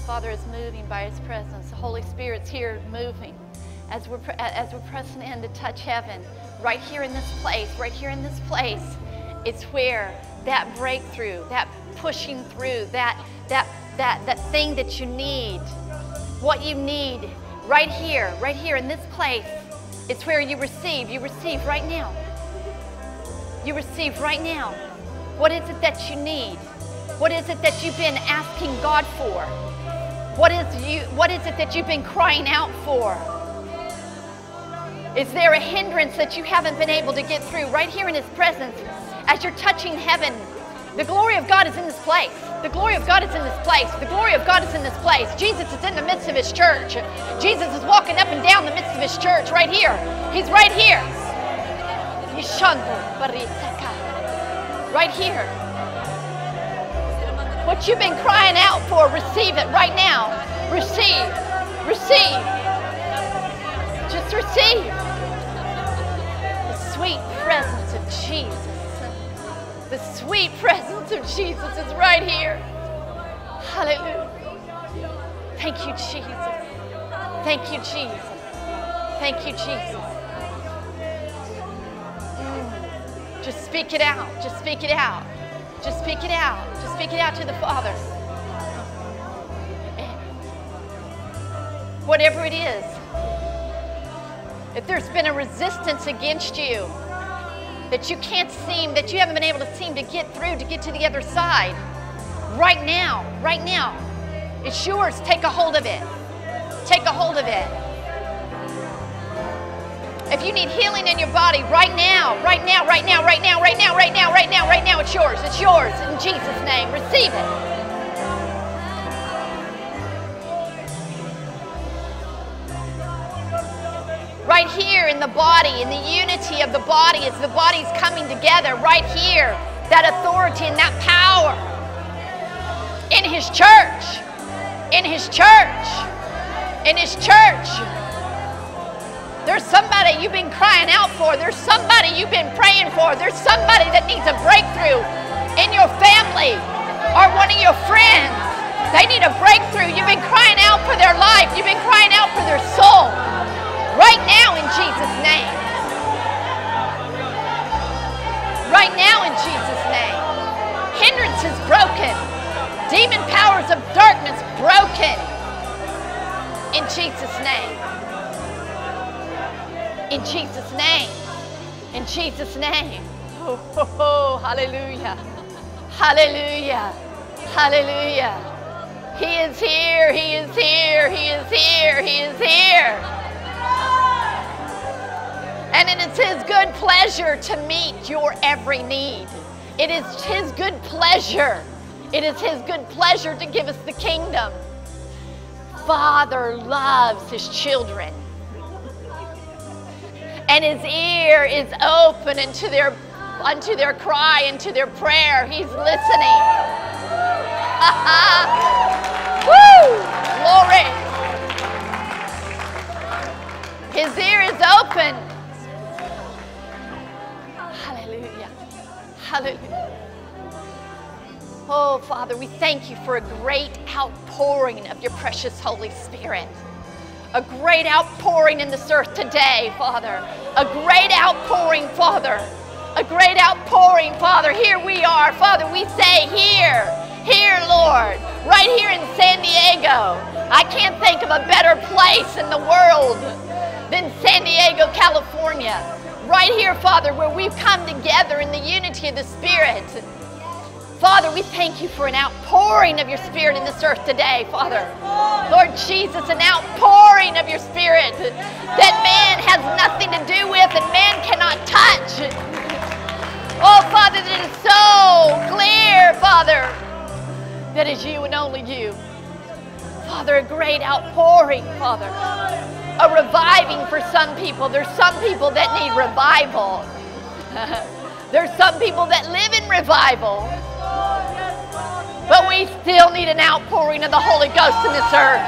Father is moving by His presence. The Holy Spirit's here moving as we're pressing in to touch heaven. Right here in this place, right here in this place, it's where that breakthrough, that pushing through, that thing that you need, what you need, right here in this place, it's where you receive right now. You receive right now. What is it that you need? What is it that you've been asking God for? What is it that you've been crying out for? Is there a hindrance that you haven't been able to get through? Right here in His presence, as you're touching heaven, the glory of God is in this place. The glory of God is in this place. The glory of God is in this place. Jesus is in the midst of His church. Jesus is walking up and down the midst of His church right here. He's right here. Right here. What you've been crying out for, receive it right now. Receive. Receive. Just receive. The sweet presence of Jesus. The sweet presence of Jesus is right here. Hallelujah. Thank you, Jesus. Thank you, Jesus. Thank you, Jesus. Just speak it out. Just speak it out. Just speak it out. Just speak it out to the Father. Whatever it is, if there's been a resistance against you, that you can't seem, that you haven't been able to seem to get through, to get to the other side, right now, it's yours. Take a hold of it. Take a hold of it. If you need healing in your body right now, it's yours. It's yours in Jesus' name. Receive it. Right here in the body, in the unity of the body, as the body's coming together, right here, that authority and that power in His church, in His church, in His church. There's somebody you've been crying out for. There's somebody you've been praying for. There's somebody that needs a breakthrough in your family or one of your friends. They need a breakthrough. You've been crying out for their life. You've been crying out for their soul. Right now in Jesus' name. Right now in Jesus' name. Hindrances broken. Demon powers of darkness broken. In Jesus' name. In Jesus' name. In Jesus' name. Oh, hallelujah. Hallelujah. Hallelujah. He is here. He is here. He is here. He is here. And it is His good pleasure to meet your every need. It is His good pleasure. It is His good pleasure to give us the kingdom. Father loves His children. And His ear is open unto their cry, unto their prayer. He's listening. Woo! Glory. His ear is open. Hallelujah. Hallelujah. Oh, Father, we thank you for a great outpouring of your precious Holy Spirit. A great outpouring in this earth today, Father. A great outpouring, Father. A great outpouring, Father. Here we are, Father. We say here, here, Lord. Right here in San Diego. I can't think of a better place in the world than San Diego, California. Right here, Father, where we've come together in the unity of the Spirit. Father, we thank you for an outpouring of your Spirit in this earth today, Father. Lord Jesus, an outpouring of your Spirit that man has nothing to do with and man cannot touch. Oh, Father, that is so clear, Father, that is you and only you. Father, a great outpouring, Father. A reviving for some people. There's some people that need revival. There's some people that live in revival. But we still need an outpouring of the Holy Ghost in this earth.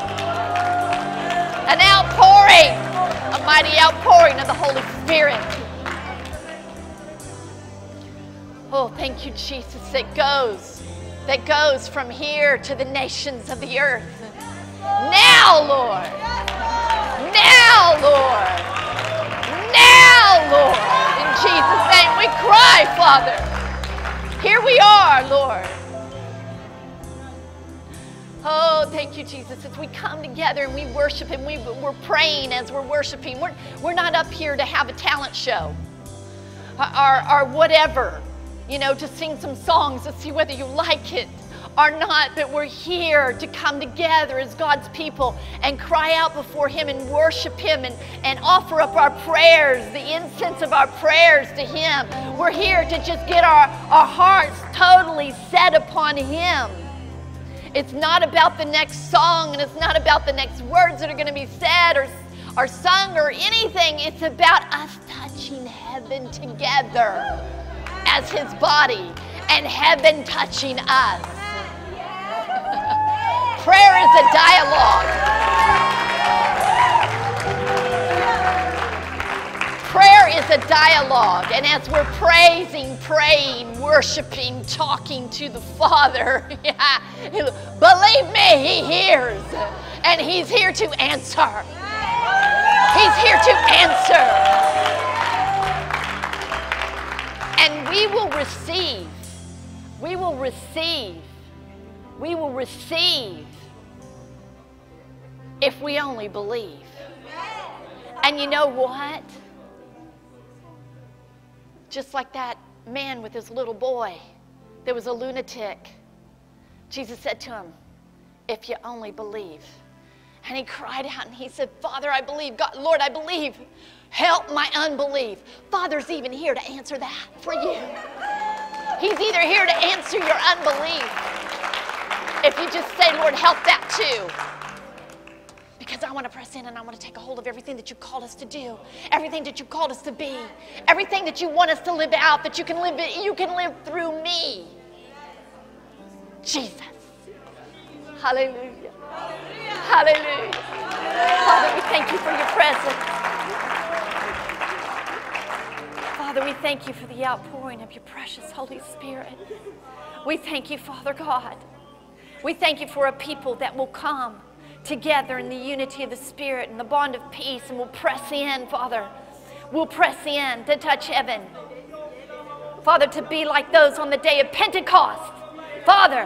An outpouring, a mighty outpouring of the Holy Spirit. Oh, thank you, Jesus. It goes that goes from here to the nations of the earth. Now, Lord. Now, Lord. Now, Lord. In Jesus' name we cry, Father. Here we are, Lord. Oh, thank you, Jesus. As we come together and we worship Him, we're praying as we're worshiping. We're not up here to have a talent show or whatever, you know, to sing some songs to see whether you like it or not. But we're here to come together as God's people and cry out before Him and worship Him and offer up our prayers, the incense of our prayers to Him. We're here to just get our hearts totally set upon Him. It's not about the next song, and it's not about the next words that are going to be said or sung or anything. It's about us touching heaven together as His body and heaven touching us. Prayer is a dialogue. Prayer is a dialogue, and as we're praising, praying, worshiping, talking to the Father, believe me, He hears, and He's here to answer. He's here to answer. And we will receive. We will receive. We will receive if we only believe. And you know what? Just like that man with his little boy, there was a lunatic. Jesus said to him, if you only believe. And he cried out and he said, Father, I believe. God, Lord, I believe. Help my unbelief. Father's even here to answer that for you. He's either here to answer your unbelief. If you just say, Lord, help that too. Because I want to press in and I want to take a hold of everything that you called us to do, everything that you called us to be, everything that you want us to live out, that you can live through me. Jesus. Hallelujah. Hallelujah. Father, we thank you for your presence. Father, we thank you for the outpouring of your precious Holy Spirit. We thank you, Father God. We thank you for a people that will come together in the unity of the Spirit and the bond of peace, and we'll press in, Father. We'll press in to touch heaven. Father, to be like those on the day of Pentecost. Father,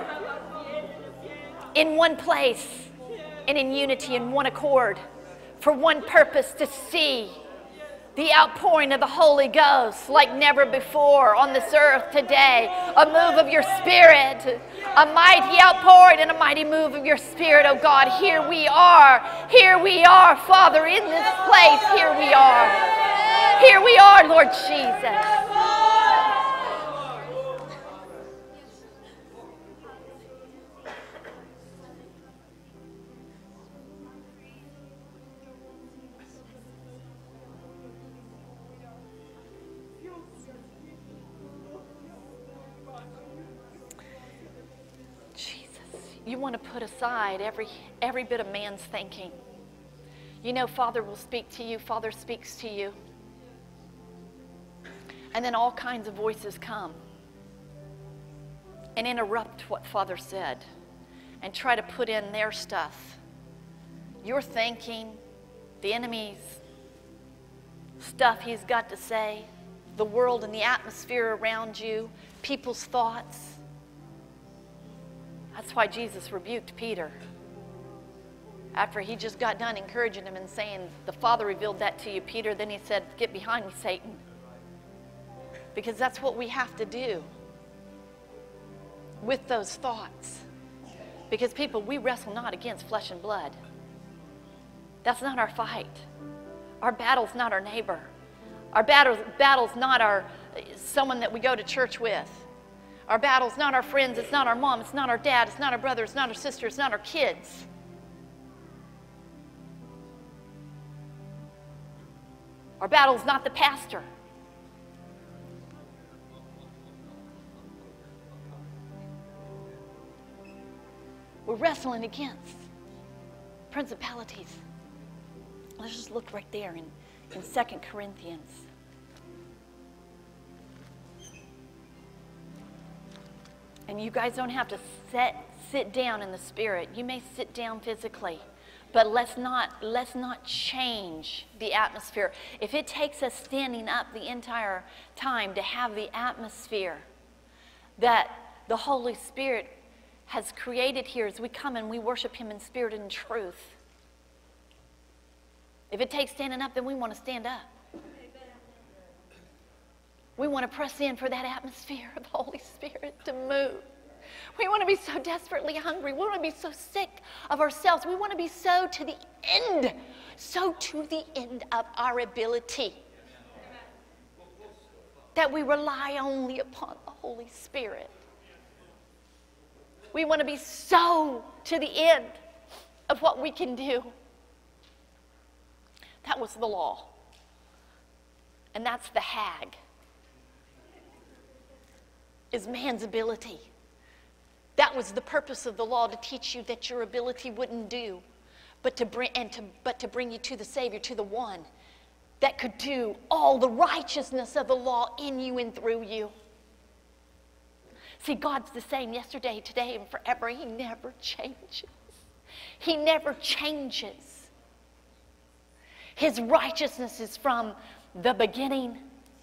in one place and in unity, in one accord, for one purpose, to see the outpouring of the Holy Ghost like never before on this earth today. A move of your Spirit, a mighty outpouring and a mighty move of your Spirit, oh God. Here we are, Father, in this place. Here we are, Lord Jesus. You want to put aside every bit of man's thinking. You know, Father will speak to you. Father speaks to you. And then all kinds of voices come and interrupt what Father said and try to put in their stuff. Your thinking, the enemy's stuff he's got to say, the world and the atmosphere around you, people's thoughts. That's why Jesus rebuked Peter. After he just got done encouraging him and saying, the Father revealed that to you, Peter, then he said, get behind me, Satan. Because that's what we have to do with those thoughts. Because people, we wrestle not against flesh and blood. That's not our fight. Our battle's not our neighbor. Our battle's not someone that we go to church with. Our battle's not our friends, it's not our mom, it's not our dad, it's not our brother, it's not our sister, it's not our kids. Our battle's not the pastor. We're wrestling against principalities. Let's just look right there in 2 Corinthians. And And you guys don't have to sit down in the Spirit. You may sit down physically, but let's not change the atmosphere. If it takes us standing up the entire time to have the atmosphere that the Holy Spirit has created here as we come and we worship Him in spirit and in truth. If it takes standing up, then we want to stand up. We want to press in for that atmosphere of the Holy Spirit to move. We want to be so desperately hungry. We want to be so sick of ourselves. We want to be so to the end of our ability that we rely only upon the Holy Spirit. We want to be so to the end of what we can do. That was the law. And that's the hag, is man's ability. That was the purpose of the law, to teach you that your ability wouldn't do, but to bring you to the Savior, to the one that could do all the righteousness of the law in you and through you. See, God's the same yesterday, today, and forever. He never changes. He never changes. His righteousness is from the beginning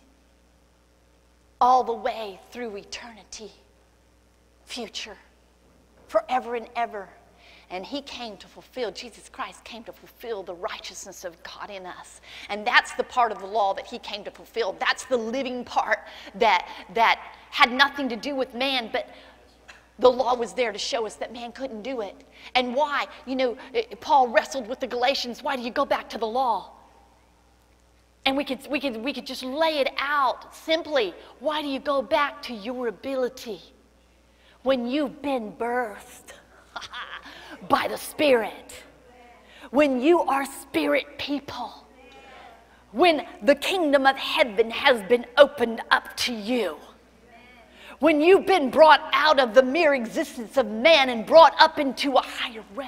all the way through eternity, future, forever and ever. And He came to fulfill, Jesus Christ came to fulfill the righteousness of God in us. And that's the part of the law that He came to fulfill. That's the living part that had nothing to do with man, but the law was there to show us that man couldn't do it. And why? You know, Paul wrestled with the Galatians. Why do you go back to the law? And we could just lay it out simply. Why do you go back to your ability when you've been birthed by the Spirit? When you are Spirit people. When the kingdom of heaven has been opened up to you. When you've been brought out of the mere existence of man and brought up into a higher realm.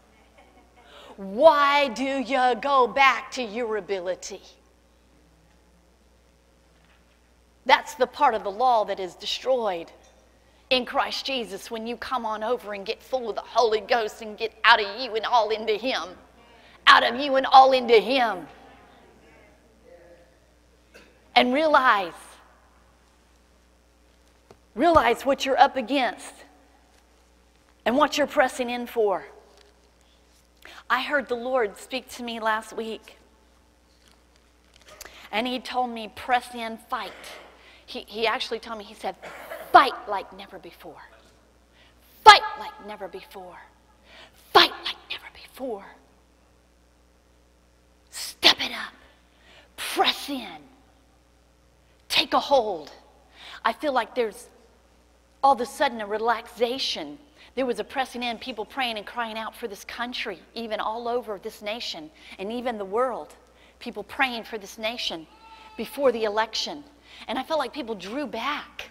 Why do you go back to your ability? That's the part of the law that is destroyed in Christ Jesus when you come on over and get full of the Holy Ghost and get out of you and all into Him. Out of you and all into Him. And realize what you're up against and what you're pressing in for. I heard the Lord speak to me last week. And He told me, press in, fight. He actually told me, He said, fight like never before. Fight like never before. Fight like never before. Step it up. Press in. Take a hold. I feel like there's all of a sudden a relaxation. There was a pressing in, people praying and crying out for this country, even all over this nation and even the world. People praying for this nation before the election. And I felt like people drew back.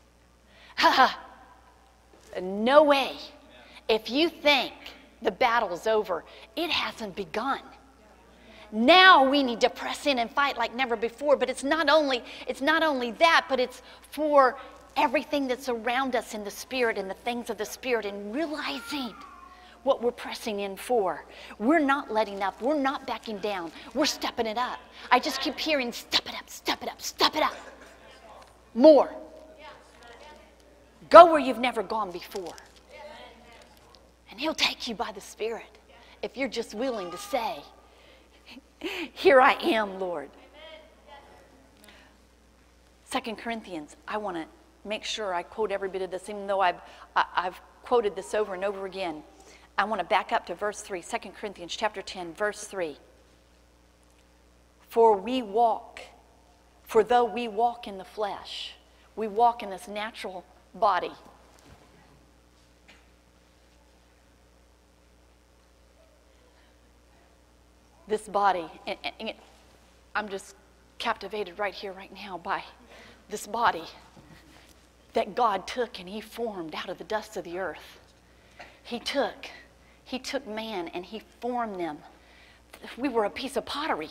No way. If you think the battle's over, it hasn't begun. Now we need to press in and fight like never before. But it's not only that, but it's for everything that's around us in the Spirit and the things of the Spirit, and realizing what we're pressing in for. We're not letting up. We're not backing down. We're stepping it up. I just keep hearing, step it up, step it up, step it up. More. Go where you've never gone before. And He'll take you by the Spirit if you're just willing to say, here I am, Lord. 2 Corinthians, I want to make sure I quote every bit of this, even though I've quoted this over and over again. I want to back up to verse 3, 2 Corinthians chapter 10, verse 3. For though we walk in the flesh, we walk in this natural body. This body, and I'm just captivated right here, right now by this body that God took and He formed out of the dust of the earth. He took man and He formed them. We were a piece of pottery.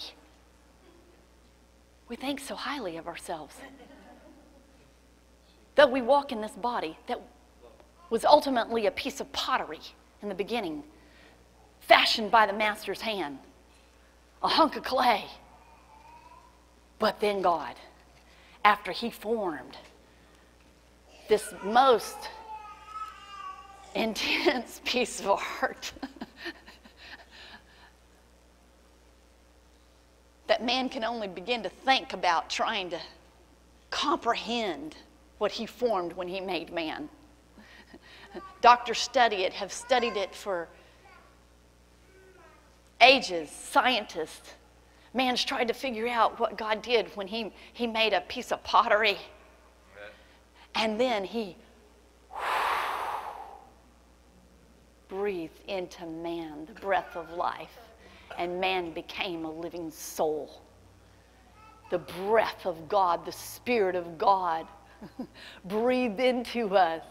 We think so highly of ourselves. Though we walk in this body, that was ultimately a piece of pottery in the beginning, fashioned by the master's hand, a hunk of clay. But then God, after he formed this most intense piece of art that man can only begin to think about trying to comprehend what he formed when he made man. Doctors have studied it for ages. Scientists, man's tried to figure out what God did when he made a piece of pottery. And then he breathed into man the breath of life, and man became a living soul. The breath of God, the Spirit of God breathed into us.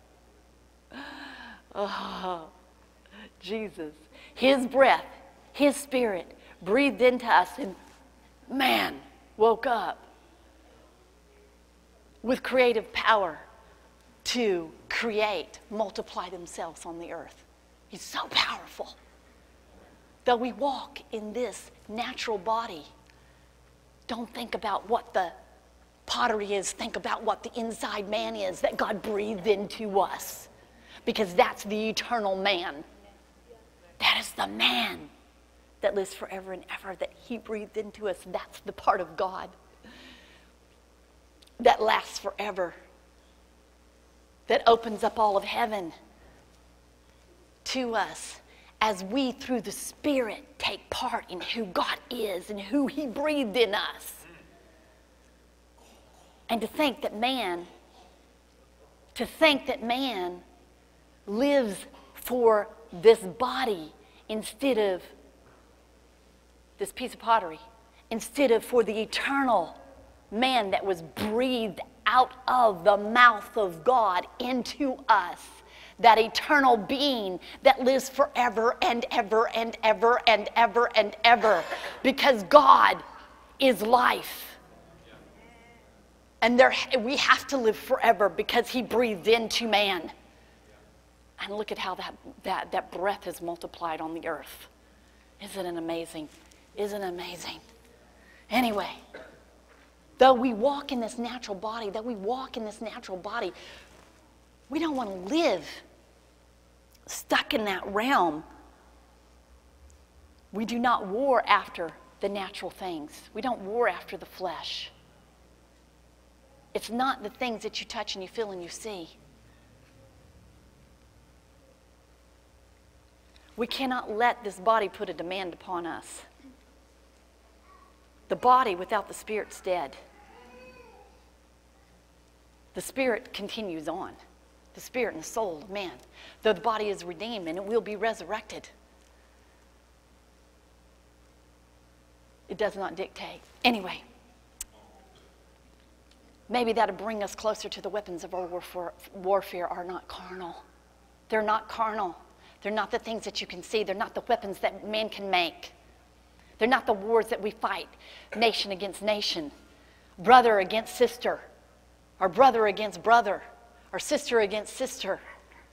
Oh, Jesus. His breath, his Spirit breathed into us, and man woke up with creative power to create, multiply themselves on the earth. He's so powerful. Though we walk in this natural body, don't think about what the pottery is. Think about what the inside man is that God breathed into us. Because that's the eternal man. That is the man that lives forever and ever, that he breathed into us. That's the part of God that lasts forever, that opens up all of heaven to us as we, through the Spirit, take part in who God is and who he breathed in us. And to think that man lives for this body instead of this piece of pottery, instead of for the eternal man that was breathed out of the mouth of God into us, that eternal being that lives forever and ever and ever and ever and ever, because God is life. And we have to live forever because he breathed into man. And look at how that breath is multiplied on the earth. Isn't it amazing? Isn't it amazing? Anyway, though we walk in this natural body, we don't want to live stuck in that realm. We do not war after the natural things. We don't war after the flesh. It's not the things that you touch and you feel and you see. We cannot let this body put a demand upon us. The body without the Spirit's dead. The Spirit continues on. The Spirit and the soul of man. Though the body is redeemed and it will be resurrected. It does not dictate. Anyway, maybe that'll bring us closer to the weapons of our warfare are not carnal. They're not carnal. They're not the things that you can see. They're not the weapons that man can make. They're not the wars that we fight, nation against nation, brother against sister, or brother against brother, or sister against sister.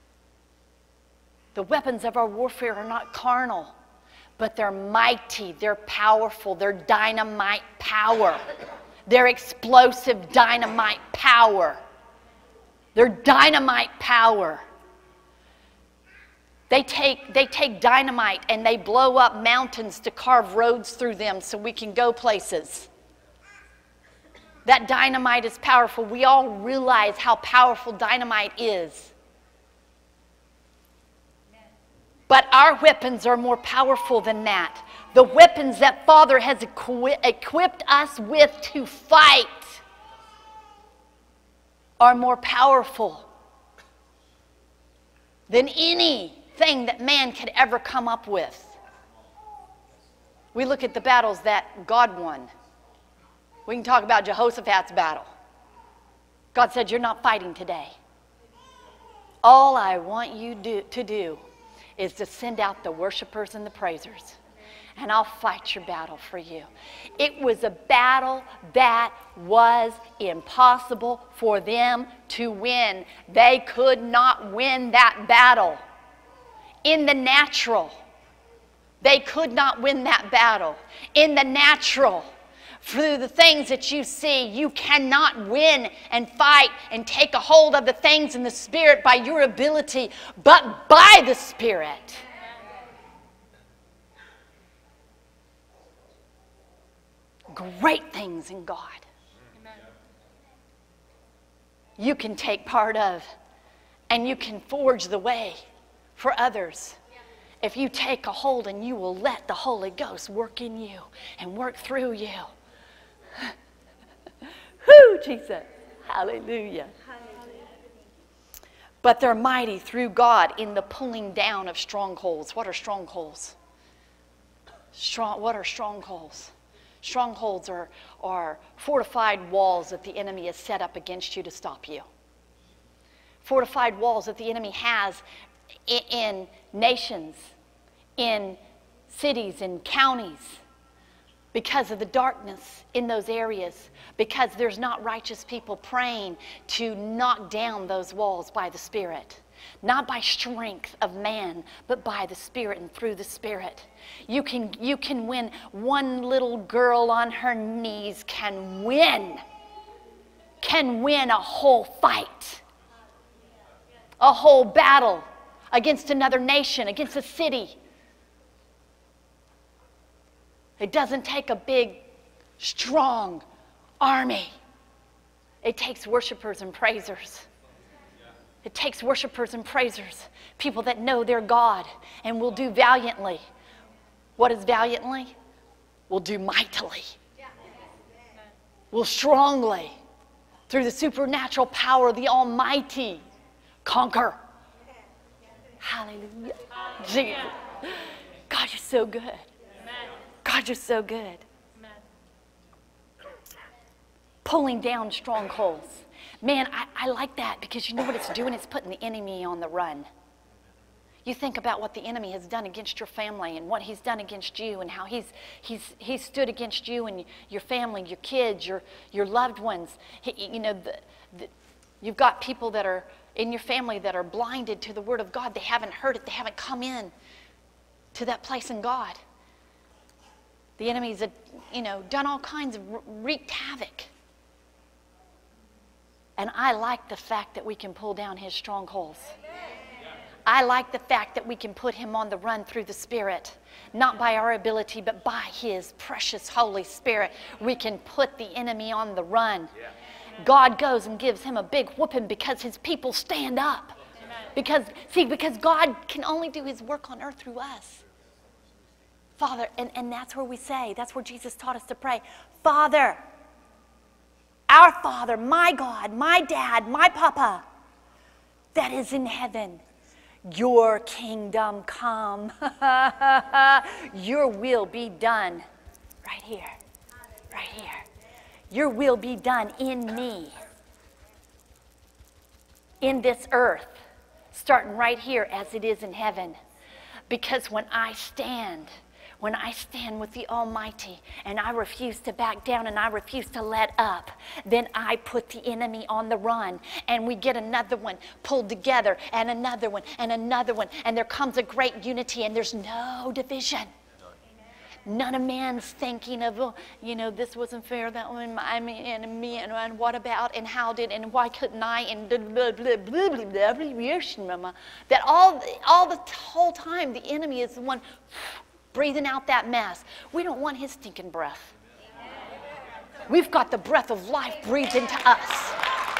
The weapons of our warfare are not carnal, but they're mighty, they're powerful, they're dynamite power. They're explosive dynamite power. They're dynamite power. They take dynamite and they blow up mountains to carve roads through them so we can go places. That dynamite is powerful. We all realize how powerful dynamite is. But our weapons are more powerful than that. The weapons that Father has equipped us with to fight are more powerful than anything that man could ever come up with. We look at the battles that God won. We can talk about Jehoshaphat's battle. God said, you're not fighting today. All I want you to do is to send out the worshipers and the praisers. and I'll fight your battle for you. It was a battle that was impossible for them to win. They could not win that battle. In the natural, they could not win that battle. In the natural, through the things that you see, you cannot win and fight and take a hold of the things in the Spirit by your ability, but by the Spirit. Great things in God you can take part of, and you can forge the way for others. If you take a hold and you will let the Holy Ghost work in you and work through you. Whoo, Jesus. Hallelujah. But they're mighty through God in the pulling down of strongholds. What are strongholds? What are strongholds? Strongholds are fortified walls that the enemy has set up against you to stop you. Fortified walls that the enemy has in nations, in cities, in counties, because of the darkness in those areas, because there's not righteous people praying to knock down those walls by the Spirit. Not by strength of man, but by the Spirit and through the Spirit. You can win. One little girl on her knees can win a whole fight, a whole battle against another nation, against a city. It doesn't take a big, strong army. It takes worshipers and praisers. It takes worshipers and praisers, people that know their God and will do valiantly. What is valiantly? Will do mightily. Will strongly, through the supernatural power of the Almighty, conquer. Hallelujah. Jesus. God, you're so good. God, you're so good. Pulling down strongholds. Man, I like that, because you know what it's doing? It's putting the enemy on the run. You think about what the enemy has done against your family and what he's done against you and how he's stood against you and your family, your kids, your loved ones. You've got people that are in your family that are blinded to the Word of God. They haven't heard it. They haven't come in to that place in God. The enemy's done all kinds of wreaked havoc. And I like the fact that we can pull down his strongholds. I like the fact that we can put him on the run through the Spirit. Not by our ability, but by his precious Holy Spirit. We can put the enemy on the run. God goes and gives him a big whooping because his people stand up. Because God can only do his work on earth through us. Father, and that's where we say, that's where Jesus taught us to pray. Father, our Father, my God, my Dad, my Papa, that is in heaven, your kingdom come. Your will be done right here, right here. Your will be done in me, in this earth, starting right here as it is in heaven. Because when I stand with the Almighty and I refuse to back down and I refuse to let up, then I put the enemy on the run, and we get another one pulled together and another one and another one, and there comes a great unity and there's no division. None of man's thinking of, this wasn't fair, that one, I mean, and me, and what about, and how did, and why couldn't I, and blah, blah, blah, blah, blah, blah, blah. That all the whole time the enemy is the one breathing out that mess. We don't want his stinking breath. We've got the breath of life breathed into us.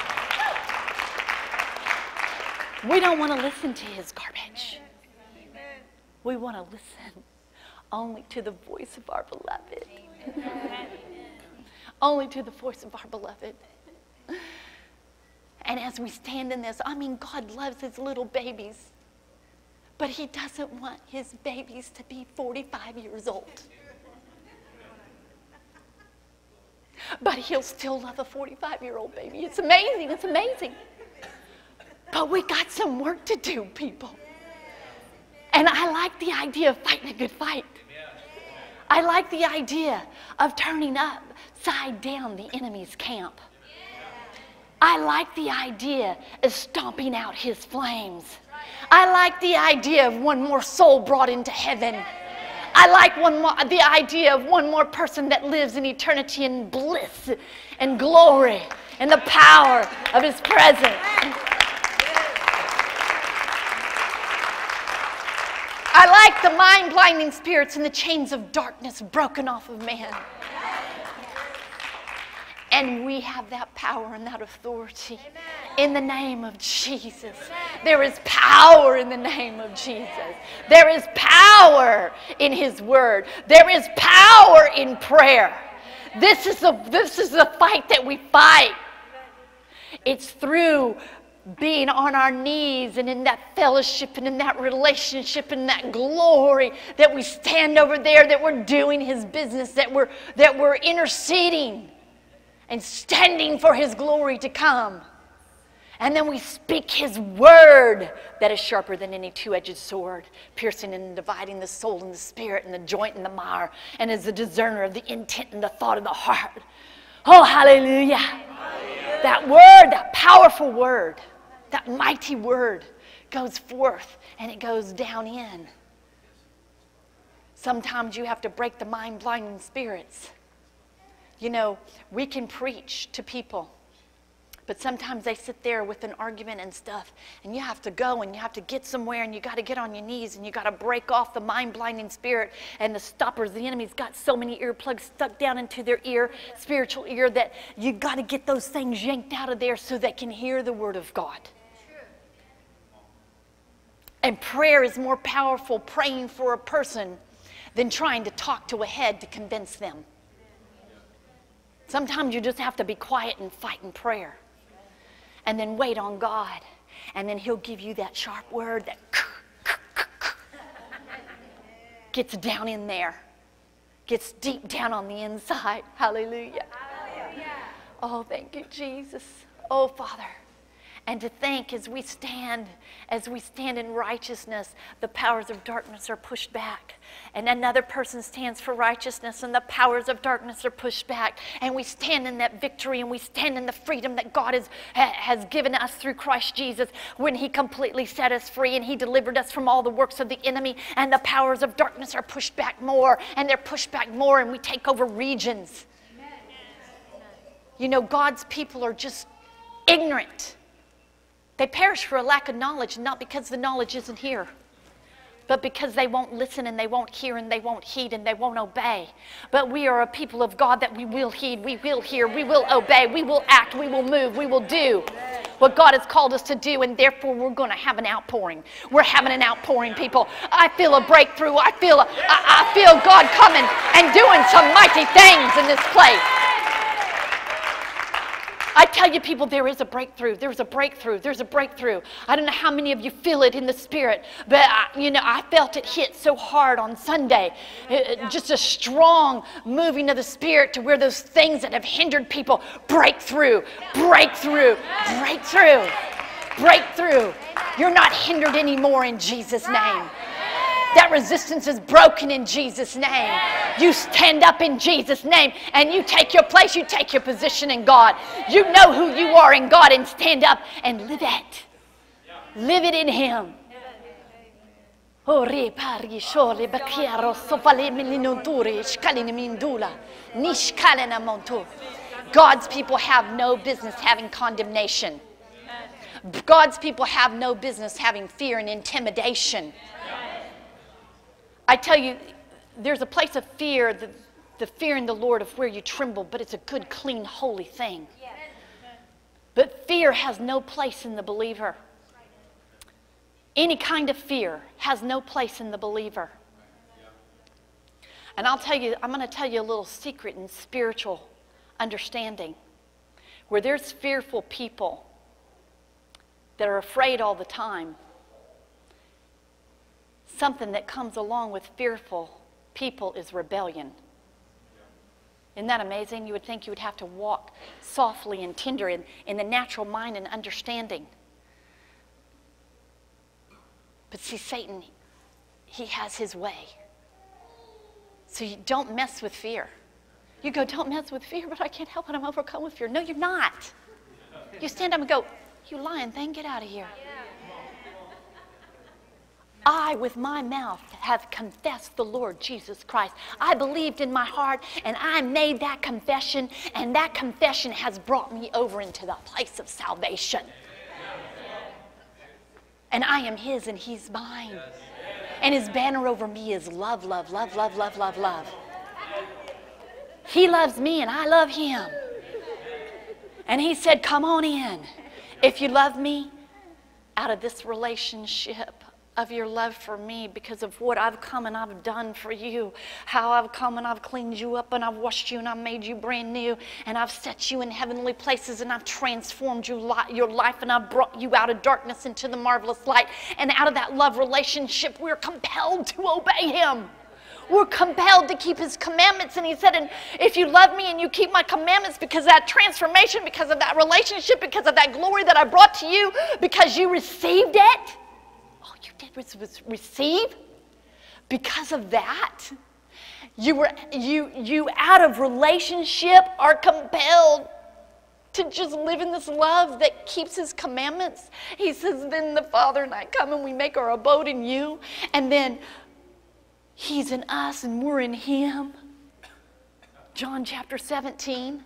We don't want to listen to his garbage. We want to listen only to the voice of our beloved. Only to the voice of our beloved. And as we stand in this, God loves his little babies. But he doesn't want his babies to be 45 years old. But he'll still love a 45-year-old baby. It's amazing. It's amazing. But we got some work to do, people. And I like the idea of fighting a good fight. I like the idea of turning upside down the enemy's camp. I like the idea of stomping out his flames. I like the idea of one more soul brought into heaven. I like the idea of one more person that lives in eternity in bliss and glory and the power of his presence. I like the mind-blinding spirits and the chains of darkness broken off of man. And we have that power and that authority in the name of Jesus. There is power in the name of Jesus. There is power in his word. There is power in prayer. This is the fight that we fight. It's through being on our knees and in that fellowship and in that relationship and that glory that we stand over there, that we're doing his business, that we're interceding and standing for his glory to come. And then we speak his word that is sharper than any two-edged sword, piercing and dividing the soul and the spirit and the joint and the marrow, and is the discerner of the intent and the thought of the heart. Oh, hallelujah. Hallelujah. That word, that powerful word, that mighty word goes forth and it goes down in. Sometimes you have to break the mind-blinding spirits. You know, we can preach to people, but sometimes they sit there with an argument and stuff, and you have to go and you have to get somewhere and you got to get on your knees and you got to break off the mind-blinding spirit and the stoppers. The enemy's got so many earplugs stuck down into their ear, spiritual ear, that you got to get those things yanked out of there so they can hear the word of God. And prayer is more powerful, praying for a person, than trying to talk to a head to convince them. Sometimes you just have to be quiet and fight in prayer. And then wait on God. And then he'll give you that sharp word that gets down in there. Gets deep down on the inside. Hallelujah. Hallelujah. Oh, thank you, Jesus. Oh, Father. And to think as we stand in righteousness, the powers of darkness are pushed back. And another person stands for righteousness and the powers of darkness are pushed back. And we stand in that victory and we stand in the freedom that God has given us through Christ Jesus when he completely set us free and he delivered us from all the works of the enemy. And the powers of darkness are pushed back more and they're pushed back more and we take over regions. You know, God's people are just ignorant. They perish for a lack of knowledge, not because the knowledge isn't here, but because they won't listen and they won't hear and they won't heed and they won't obey. But we are a people of God that we will heed, we will hear, we will obey, we will act, we will move, we will do what God has called us to do, and therefore we're going to have an outpouring. We're having an outpouring, people. I feel a breakthrough. I feel God coming and doing some mighty things in this place. I tell you, people, there is a breakthrough. There's a breakthrough. There's a breakthrough. I don't know how many of you feel it in the spirit, but I felt it hit so hard on Sunday. Just a strong moving of the spirit to where those things that have hindered people break through, break through, break through, break through. You're not hindered anymore in Jesus' name. That resistance is broken in Jesus' name. You stand up in Jesus' name and you take your place, you take your position in God. You know who you are in God and stand up and live it. Live it in him. God's people have no business having condemnation. God's people have no business having fear and intimidation. I tell you, there's a place of fear, the fear in the Lord of where you tremble, but it's a good, clean, holy thing. But fear has no place in the believer. Any kind of fear has no place in the believer. And I'm going to tell you a little secret in spiritual understanding. Where there's fearful people that are afraid all the time, something that comes along with fearful people is rebellion. Isn't that amazing? You would think you would have to walk softly and tender in the natural mind and understanding. But see, Satan, he has his way. So you don't mess with fear. You go, don't mess with fear, but I can't help it. I'm overcome with fear. No, you're not. You stand up and go, you lying thing, get out of here. I, with my mouth, have confessed the Lord Jesus Christ. I believed in my heart, and I made that confession, and that confession has brought me over into the place of salvation. And I am his, and he's mine. And his banner over me is love, love, love, love, love, love, love. He loves me, and I love him. And he said, come on in. If you love me, out of this relationship of your love for me, because of what I've come and I've done for you, how I've come and I've cleaned you up and I've washed you and I've made you brand new and I've set you in heavenly places and I've transformed your life and I've brought you out of darkness into the marvelous light. And out of that love relationship, we're compelled to obey him. We're compelled to keep his commandments. And he said, and if you love me and you keep my commandments, because of that transformation, because of that relationship, because of that glory that I brought to you, because you received it, all you did was receive. Because of that, you out of relationship are compelled to just live in this love that keeps his commandments. He says, then the Father and I come and we make our abode in you. And then he's in us and we're in him. John chapter 17.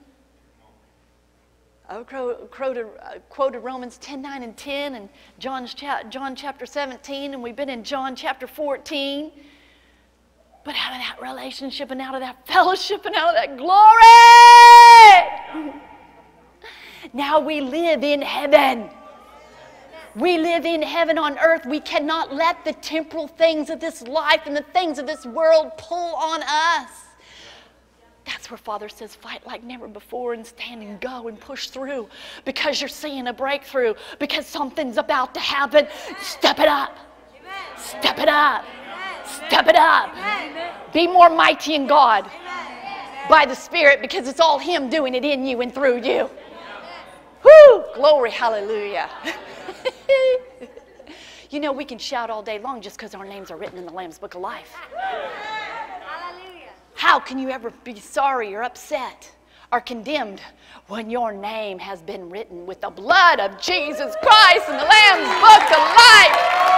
I quoted Romans 10, 9, and 10, and John chapter 17, and we've been in John chapter 14. But out of that relationship and out of that fellowship and out of that glory, now we live in heaven. We live in heaven on earth. We cannot let the temporal things of this life and the things of this world pull on us. That's where Father says, fight like never before and stand and go and push through, because you're seeing a breakthrough, because something's about to happen. Step it up. Step it up. Step it up. Be more mighty in God by the Spirit, because it's all him doing it in you and through you. Woo! Glory, hallelujah. You know, we can shout all day long just because our names are written in the Lamb's Book of Life. How can you ever be sorry or upset or condemned when your name has been written with the blood of Jesus Christ in the Lamb's Book of Life?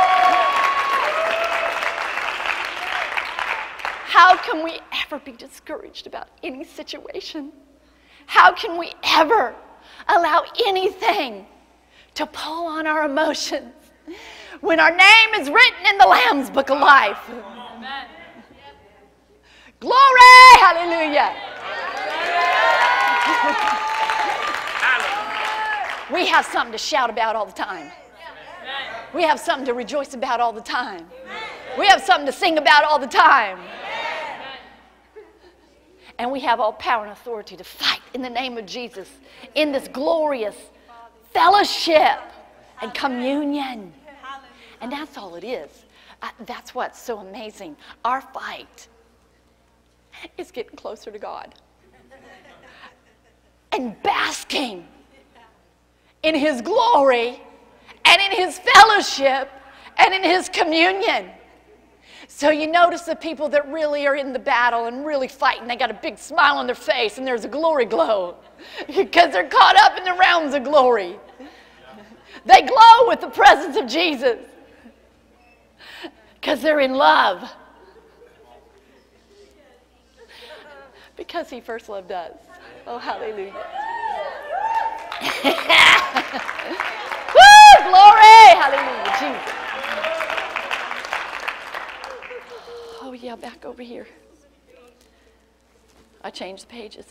How can we ever be discouraged about any situation? How can we ever allow anything to pull on our emotions when our name is written in the Lamb's Book of Life? Amen. Glory! Hallelujah! We have something to shout about all the time. We have something to rejoice about all the time. We have something to sing about all the time. And we have all power and authority to fight in the name of Jesus in this glorious fellowship and communion. And that's all it is. That's what's so amazing. Our fight is getting closer to God and basking in his glory and in his fellowship and in his communion. So you notice the people that really are in the battle and really fighting, they got a big smile on their face and there's a glory glow because they're caught up in the realms of glory. They glow with the presence of Jesus because they're in love. Because he first loved us. Oh, hallelujah. Woo! Glory! Hallelujah. Jesus. Oh, yeah, back over here. I changed the pages.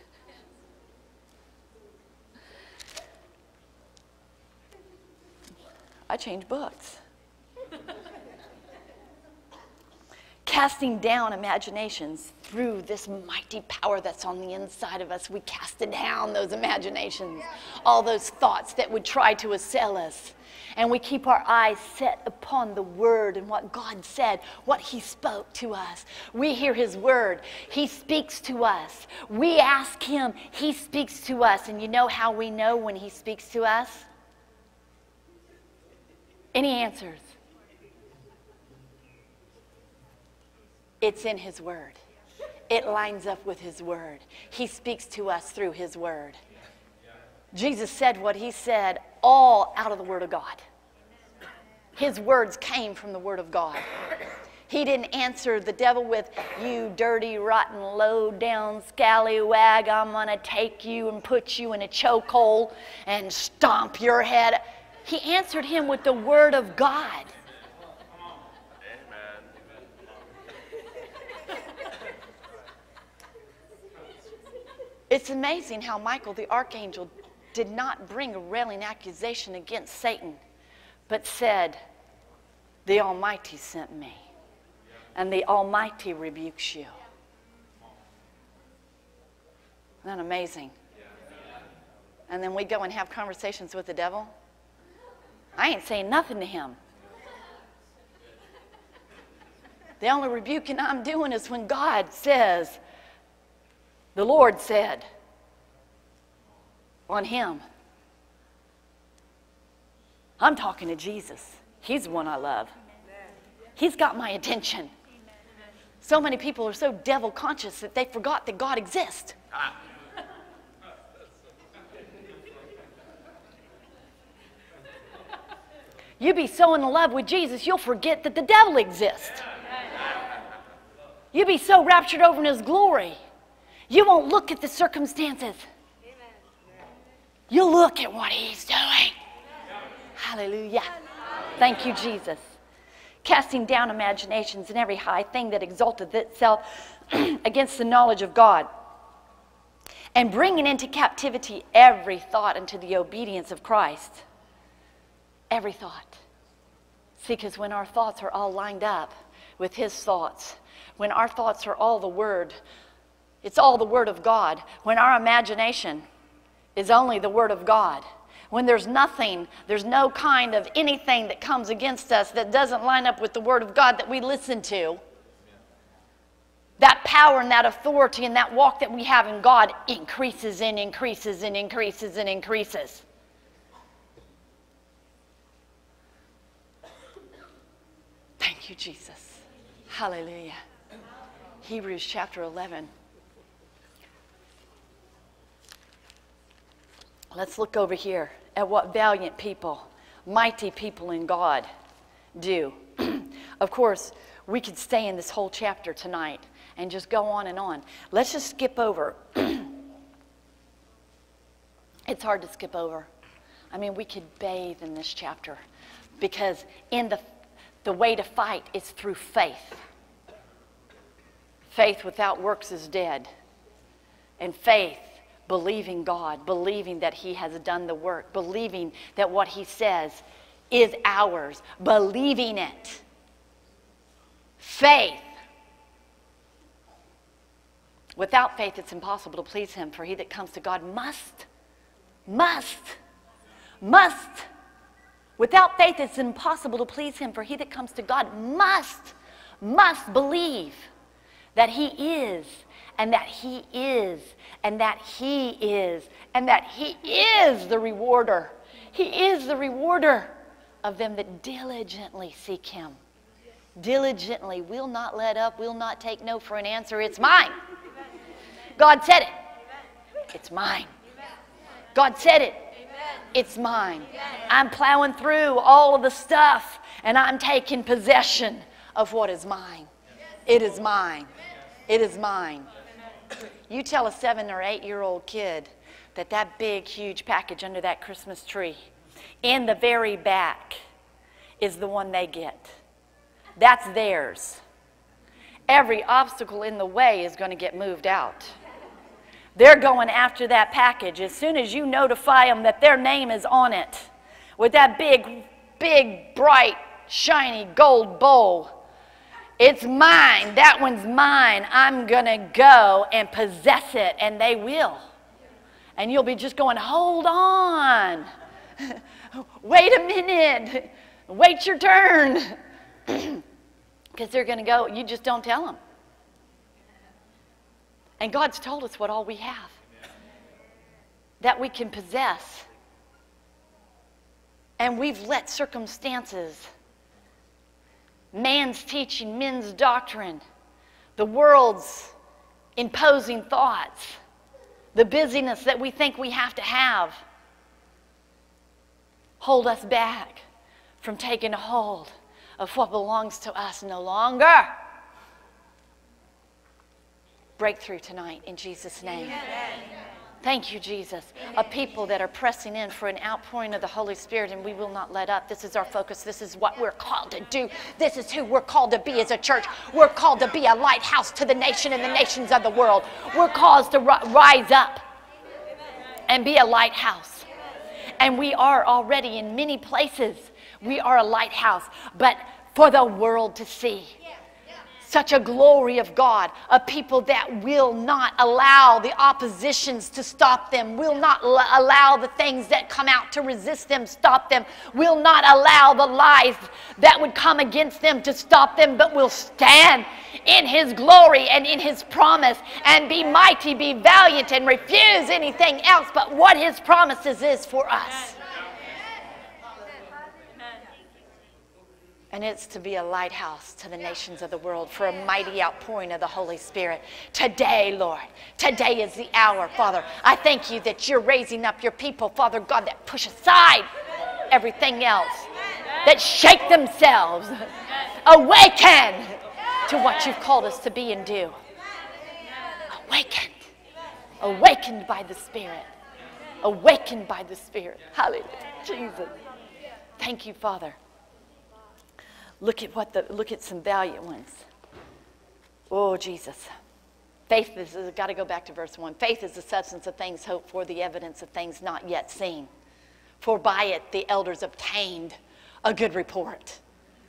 I changed books. Casting down imaginations through this mighty power that's on the inside of us. We cast down those imaginations, all those thoughts that would try to assail us. And we keep our eyes set upon the word and what God said, what he spoke to us. We hear his word. He speaks to us. We ask him. He speaks to us. And you know how we know when he speaks to us? Any answers? It's in his word. It lines up with his word. He speaks to us through his word. Jesus said what he said all out of the word of God. His words came from the word of God. He didn't answer the devil with, you dirty, rotten, low-down scallywag, I'm going to take you and put you in a chokehold and stomp your head. He answered him with the word of God. It's amazing how Michael the archangel did not bring a railing accusation against Satan, but said, the Almighty sent me, and the Almighty rebukes you. Isn't that amazing? And then we go and have conversations with the devil. I ain't saying nothing to him. The only rebuking I'm doing is when God says, the Lord said on him. I'm talking to Jesus. He's the one I love. He's got my attention. So many people are so devil conscious that they forgot that God exists. You be so in love with Jesus, you'll forget that the devil exists. You be so raptured over in his glory, you won't look at the circumstances. You'll look at what he's doing. Hallelujah. Thank you, Jesus. Casting down imaginations and every high thing that exalteth itself against the knowledge of God, and bringing into captivity every thought unto the obedience of Christ. Every thought. See, because when our thoughts are all lined up with his thoughts, when our thoughts are all the word, it's all the word of God. When our imagination is only the word of God, when there's nothing, there's no kind of anything that comes against us that doesn't line up with the word of God that we listen to, that power and that authority and that walk that we have in God increases and increases and increases and increases. Thank you, Jesus. Hallelujah. Hebrews chapter 11. Let's look over here at what valiant people, mighty people in God do. Of course, we could stay in this whole chapter tonight and just go on and on. Let's just skip over. It's hard to skip over. I mean, we could bathe in this chapter because in the way to fight is through faith. Faith without works is dead. And faith, believing God, believing that he has done the work, believing that what he says is ours, believing it. Faith. Without faith, it's impossible to please him, for he that comes to God must. Without faith, it's impossible to please him, for he that comes to God must believe that he is, and that he is, and that he is, and that he is the rewarder. He is the rewarder of them that diligently seek him. Diligently, will not let up, will not take no for an answer. It's mine. God said it. It's mine. God said it. It's mine. I'm plowing through all of the stuff and I'm taking possession of what is mine. It is mine. It is mine. You tell a 7 or 8-year-old kid that that big, huge package under that Christmas tree in the very back is the one they get. That's theirs. Every obstacle in the way is going to get moved out. They're going after that package as soon as you notify them that their name is on it with that big, bright, shiny gold bowl. It's mine. That one's mine. I'm going to go and possess it, and they will. And you'll be just going, hold on. Wait a minute. Wait your turn. Because they're going to go, you just don't tell them. And God's told us what all we have. That we can possess. And we've let circumstances, man's teaching, men's doctrine, the world's imposing thoughts, the busyness that we think we have to have, hold us back from taking a hold of what belongs to us no longer. Breakthrough tonight in Jesus' name. Amen. Thank you, Jesus. A people that are pressing in for an outpouring of the Holy Spirit, and we will not let up. This is our focus. This is what we're called to do. This is who we're called to be as a church. We're called to be a lighthouse to the nation and the nations of the world. We're called to rise up and be a lighthouse. And we are already in many places. We are a lighthouse, but for the world to see. Such a glory of God, a people that will not allow the oppositions to stop them, will not allow the things that come out to resist them stop them, will not allow the lies that would come against them to stop them, but will stand in His glory and in His promise and be mighty, be valiant, and refuse anything else but what His promises is for us. And it's to be a lighthouse to the nations of the world for a mighty outpouring of the Holy Spirit. Today, Lord, today is the hour, Father. I thank you that you're raising up your people, Father God, that push aside everything else, that shake themselves, awaken to what you've called us to be and do. Awakened. Awakened by the Spirit. Awakened by the Spirit. Hallelujah. Jesus. Thank you, Father. Look at some valiant ones. Oh, Jesus. Faith is, got to go back to verse 1. Faith is the substance of things hoped for, the evidence of things not yet seen. For by it the elders obtained a good report.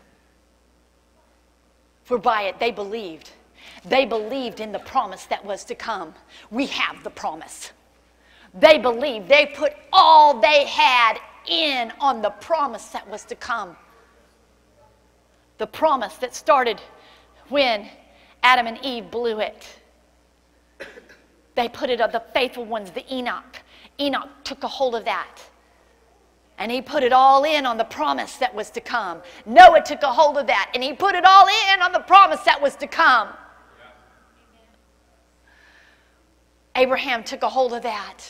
For by it they believed. They believed in the promise that was to come. We have the promise. They believed. They put all they had in on the promise that was to come. The promise that started when Adam and Eve blew it. They put it on the faithful ones, the Enoch. Enoch took a hold of that. And he put it all in on the promise that was to come. Noah took a hold of that. And he put it all in on the promise that was to come. Abraham took a hold of that.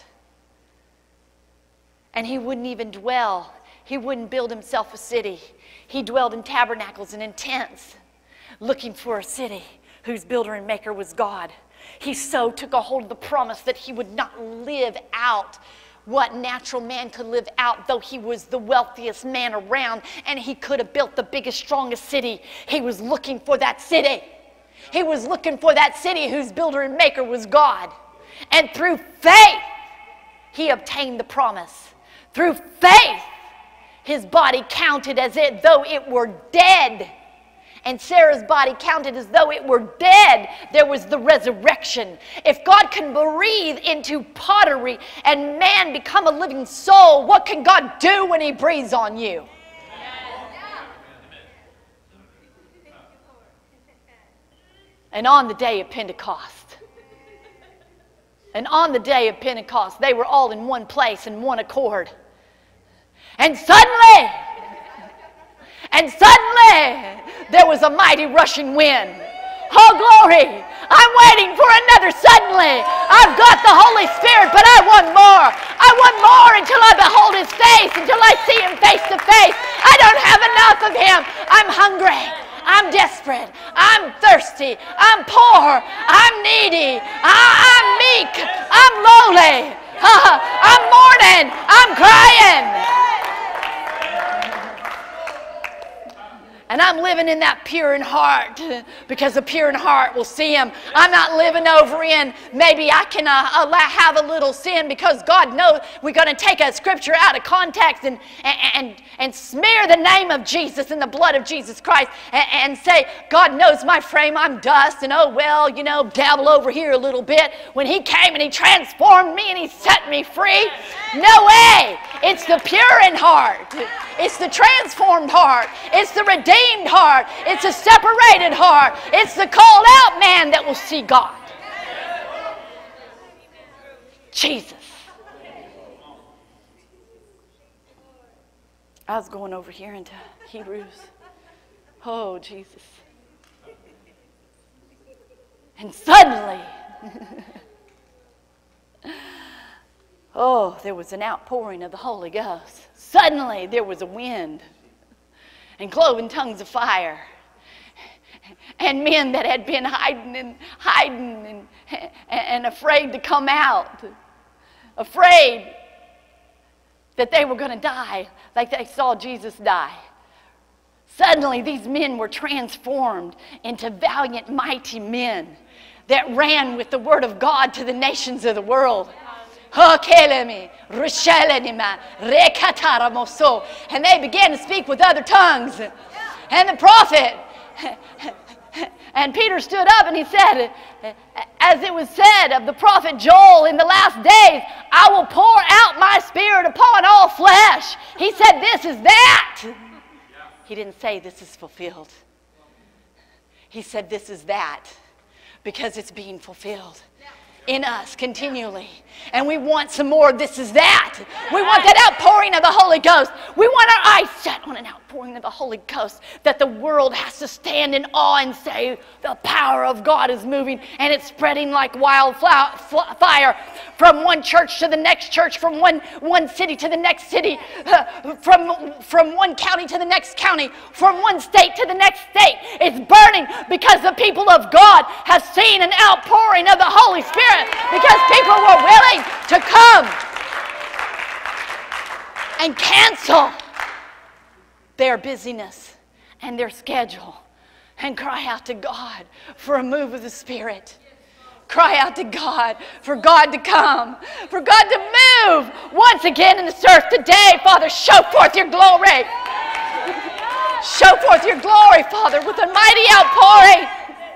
And he wouldn't even dwell. He wouldn't build himself a city. He dwelled in tabernacles and in tents, looking for a city whose builder and maker was God. He so took a hold of the promise that he would not live out what natural man could live out, though he was the wealthiest man around and he could have built the biggest, strongest city. He was looking for that city. He was looking for that city whose builder and maker was God. And through faith, he obtained the promise. Through faith, his body counted as though it were dead. And Sarah's body counted as though it were dead. There was the resurrection. If God can breathe into pottery and man become a living soul, what can God do when He breathes on you? And on the day of Pentecost, they were all in one place in one accord. And suddenly, there was a mighty rushing wind. Oh, glory. I'm waiting for another suddenly. I've got the Holy Spirit, but I want more. I want more until I behold His face, until I see Him face to face. I don't have enough of Him. I'm hungry. I'm desperate. I'm thirsty. I'm poor. I'm needy. I'm meek. I'm lowly. I'm mourning. I'm crying. And I'm living in that pure in heart, because the pure in heart will see Him. I'm not living over in maybe I can have a little sin, because God knows we're going to take a scripture out of context and smear the name of Jesus and the blood of Jesus Christ and say, God knows my frame, I'm dust, and oh well, you know, dabble over here a little bit. When He came and He transformed me and He set me free, no way. It's the pure in heart. It's the transformed heart. It's the redeemed heart. It's a separated heart. It's the called out man that will see God. Jesus. I was going over here into Hebrews. Oh, Jesus. And suddenly, Oh, there was an outpouring of the Holy Ghost. Suddenly there was a wind and cloven tongues of fire. And men that had been hiding and afraid to come out, afraid that they were going to die like they saw Jesus die. Suddenly these men were transformed into valiant, mighty men that ran with the word of God to the nations of the world. And they began to speak with other tongues. And the prophet, and Peter stood up and he said, as it was said of the prophet Joel in the last days, I will pour out my spirit upon all flesh. He said, this is that. He didn't say this is fulfilled. He said this is that, because it's being fulfilled in us continually. And we want some more. This is that. We want that outpouring of the Holy Ghost. We want our eyes set on an outpouring of the Holy Ghost that the world has to stand in awe and say the power of God is moving, and it's spreading like wildfire from one church to the next church, from one city to the next city, from one county to the next county, from one state to the next state. It's burning because the people of God have seen an outpouring of the Holy Spirit, because people were willing to come and cancel their busyness and their schedule and cry out to God for a move of the Spirit. Cry out to God for God to come, for God to move once again in this earth today. Father, show forth your glory. Show forth your glory, Father, with a mighty outpouring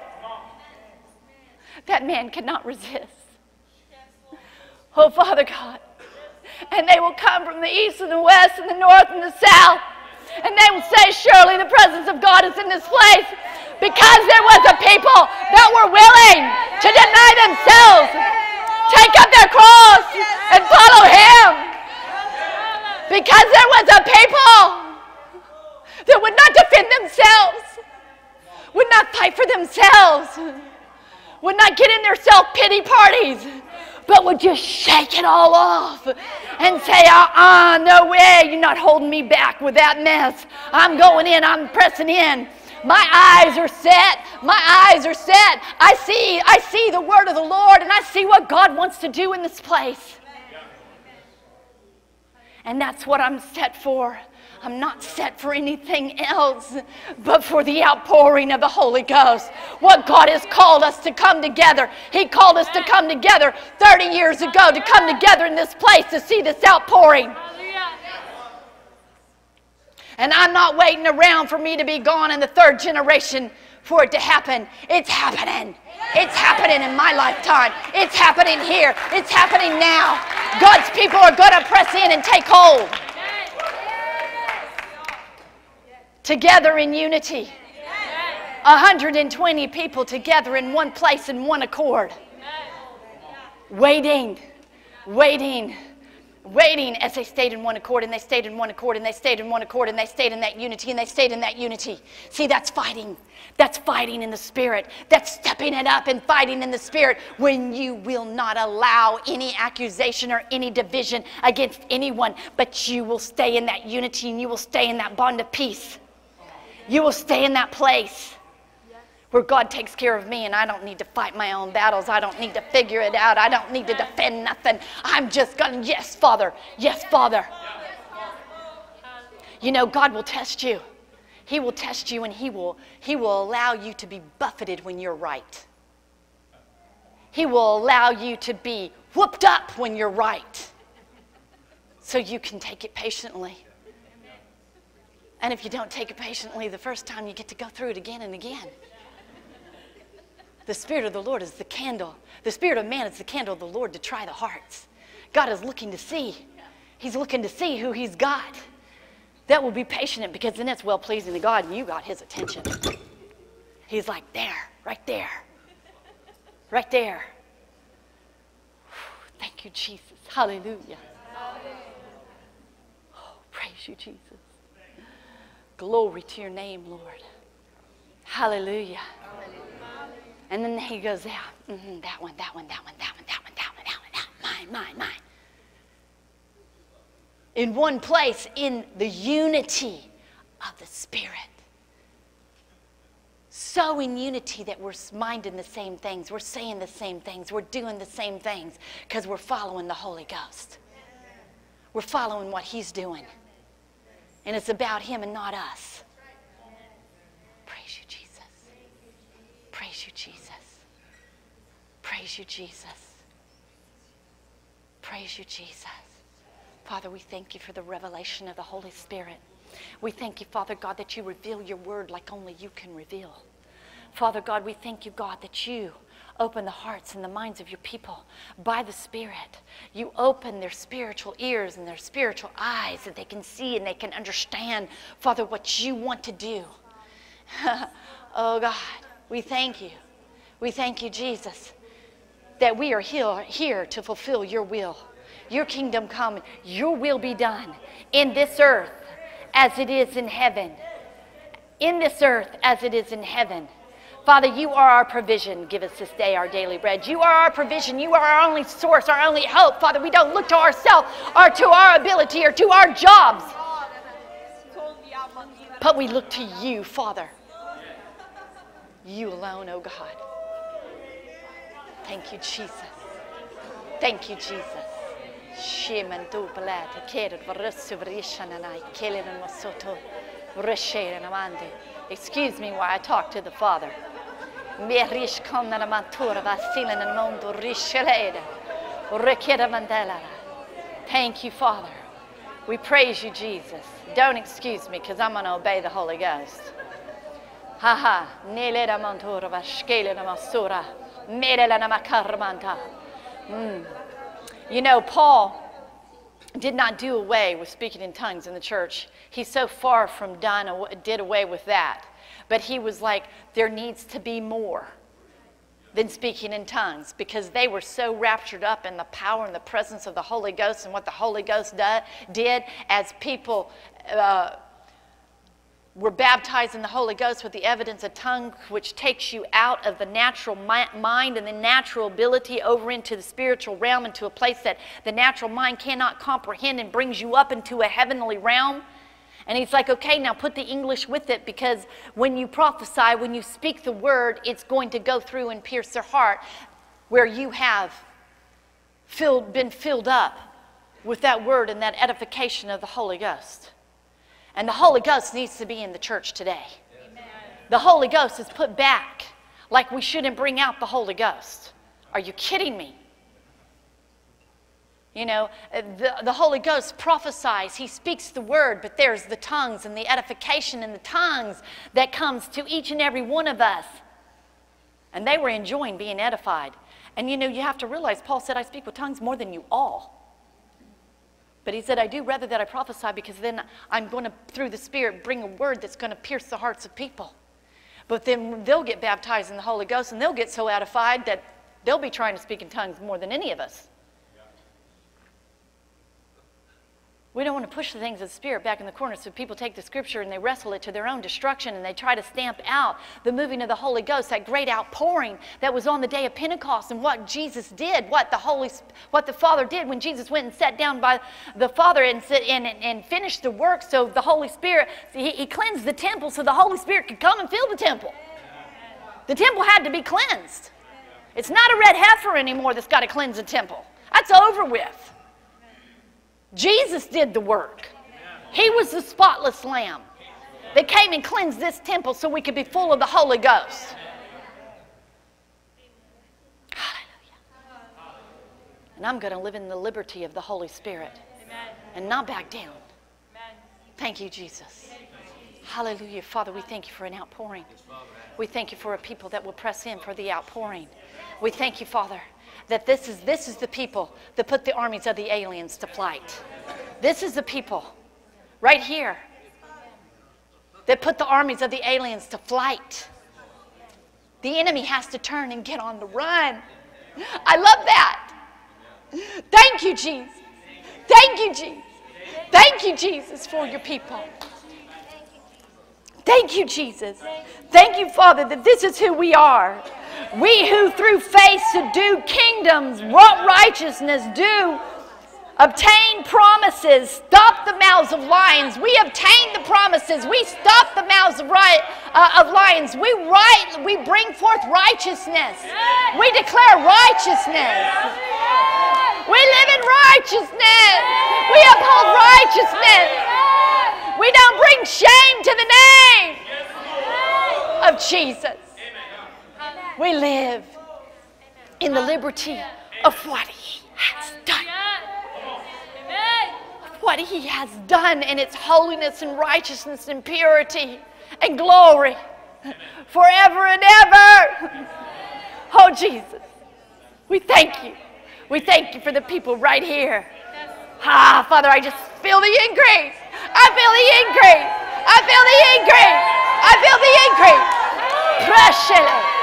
that man cannot resist. Oh, Father God. And they will come from the east and the west and the north and the south. And they will say, surely the presence of God is in this place. Because there was a people that were willing to deny themselves, take up their cross, and follow Him. Because there was a people that would not defend themselves, would not fight for themselves, would not get in their self-pity parties, but would just shake it all off and say, no way, you're not holding me back with that mess. I'm going in, I'm pressing in. My eyes are set. My eyes are set. I see the word of the Lord, and I see what God wants to do in this place. And that's what I'm set for. I'm not set for anything else but for the outpouring of the Holy Ghost. What God has called us to come together. He called us to come together 30 years ago, to come together in this place to see this outpouring. And I'm not waiting around for me to be gone in the third generation for it to happen. It's happening. It's happening in my lifetime. It's happening here. It's happening now. God's people are going to press in and take hold. Together in unity. 120 people together in one place in one accord. Waiting as they stayed in one accord, and they stayed in one accord, and they stayed in one accord, and they stayed in that unity, and they stayed in that unity. See, that's fighting. That's fighting in the Spirit. That's stepping it up and fighting in the Spirit when you will not allow any accusation or any division against anyone, but you will stay in that unity, and you will stay in that bond of peace. You will stay in that place where God takes care of me, and I don't need to fight my own battles. I don't need to figure it out. I don't need to defend nothing. I'm just going, yes, Father. Yes, Father. You know, God will test you. He will test you, and He will allow you to be buffeted when you're right. He will allow you to be whooped up when you're right, so you can take it patiently. And if you don't take it patiently the first time, you get to go through it again and again. The Spirit of the Lord is the candle. The Spirit of man is the candle of the Lord to try the hearts. God is looking to see. He's looking to see who He's got. That will be patient, because then it's well-pleasing to God, and you got His attention. He's like, there, right there. Right there. Thank you, Jesus. Hallelujah. Oh, praise you, Jesus. Glory to your name, Lord. Hallelujah. And then he goes, yeah, that one, that one, that one, that one, that one, that one, that one, that one, mine. In one place, in the unity of the Spirit. So in unity that we're minding the same things, we're saying the same things, we're doing the same things, because we're following the Holy Ghost. We're following what he's doing. And it's about him and not us. Praise you, Jesus. Praise you, Jesus. Praise you, Jesus. Praise you, Jesus. Father, we thank you for the revelation of the Holy Spirit. We thank you, Father God, that you reveal your word like only you can reveal. Father God, we thank you, God, that you open the hearts and the minds of your people by the Spirit. You open their spiritual ears and their spiritual eyes that they can see and they can understand, Father, what you want to do. Oh, God, we thank you. We thank you, Jesus, that we are here to fulfill your will. Your kingdom come, your will be done in this earth as it is in heaven. In this earth as it is in heaven. Father, you are our provision. Give us this day our daily bread. You are our provision. You are our only source, our only hope. Father, we don't look to ourselves or to our ability or to our jobs. But we look to you, Father. You alone, oh God. Thank you, Jesus. Thank you, Jesus. Excuse me while I talk to the Father. Thank you, Father. We praise you, Jesus. Don't excuse me because I'm going to obey the Holy Ghost. You know, Paul did not do away with speaking in tongues in the church. He's so far from did away with that. But he was like, there needs to be more than speaking in tongues, because they were so raptured up in the power and the presence of the Holy Ghost and what the Holy Ghost did as people were baptized in the Holy Ghost with the evidence of tongue, which takes you out of the natural mind and the natural ability over into the spiritual realm, into a place that the natural mind cannot comprehend, and brings you up into a heavenly realm. And he's like, okay, now put the English with it, because when you prophesy, when you speak the word, it's going to go through and pierce their heart, where you have been filled up with that word and that edification of the Holy Ghost. And the Holy Ghost needs to be in the church today. Amen. The Holy Ghost is put back like we shouldn't bring out the Holy Ghost. Are you kidding me? You know, the Holy Ghost prophesies. He speaks the word, but there's the tongues and the edification in the tongues that comes to each and every one of us. And they were enjoying being edified. And you know, you have to realize, Paul said, I speak with tongues more than you all. But he said, I do rather that I prophesy, because then I'm going to, through the Spirit, bring a word that's going to pierce the hearts of people. But then they'll get baptized in the Holy Ghost, and they'll get so edified that they'll be trying to speak in tongues more than any of us. We don't want to push the things of the Spirit back in the corner, so people take the Scripture and they wrestle it to their own destruction, and they try to stamp out the moving of the Holy Ghost, that great outpouring that was on the day of Pentecost, and what Jesus did, what the Father did when Jesus went and sat down by the Father and finished the work. So the Holy Spirit, he cleansed the temple so the Holy Spirit could come and fill the temple. The temple had to be cleansed. It's not a red heifer anymore that's got to cleanse the temple. That's over with. Jesus did the work. He was the spotless lamb that came and cleansed this temple so we could be full of the Holy Ghost. Hallelujah. And I'm going to live in the liberty of the Holy Spirit and not back down. Thank you, Jesus. Hallelujah. Father, we thank you for an outpouring. We thank you for a people that will press in for the outpouring. We thank you, Father, that this is the people that put the armies of the aliens to flight. This is the people right here that put the armies of the aliens to flight. The enemy has to turn and get on the run. I love that. Thank you, Jesus. Thank you, Jesus. Thank you, Jesus, for your people. Thank you, Jesus. Thank you, Father, that this is who we are. We who through faith subdue kingdoms, wrought righteousness, do obtain promises, stop the mouths of lions. We obtain the promises. We stop the mouths of lions. We bring forth righteousness. We declare righteousness. We live in righteousness. We uphold righteousness. We don't bring shame to the name of Jesus. We live in the liberty of what He has done. What He has done in its holiness and righteousness and purity and glory forever and ever. Oh, Jesus, we thank you. We thank you for the people right here. Ah, Father, I just feel the increase. I feel the increase. I feel the increase. I feel the increase.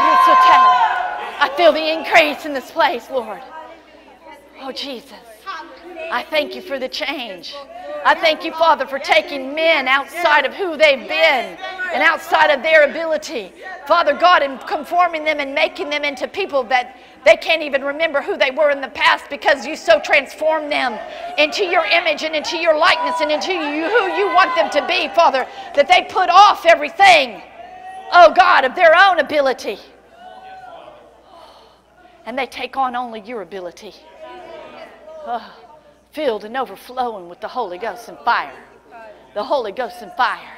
I feel the increase in this place, Lord. Oh, Jesus. I thank you for the change. I thank you, Father, for taking men outside of who they've been and outside of their ability. Father God, and conforming them and making them into people that they can't even remember who they were in the past, because you so transformed them into your image and into your likeness and into who you want them to be, Father, that they put off everything, oh God, of their own ability. And they take on only your ability. Oh, filled and overflowing with the Holy Ghost and fire. The Holy Ghost and fire.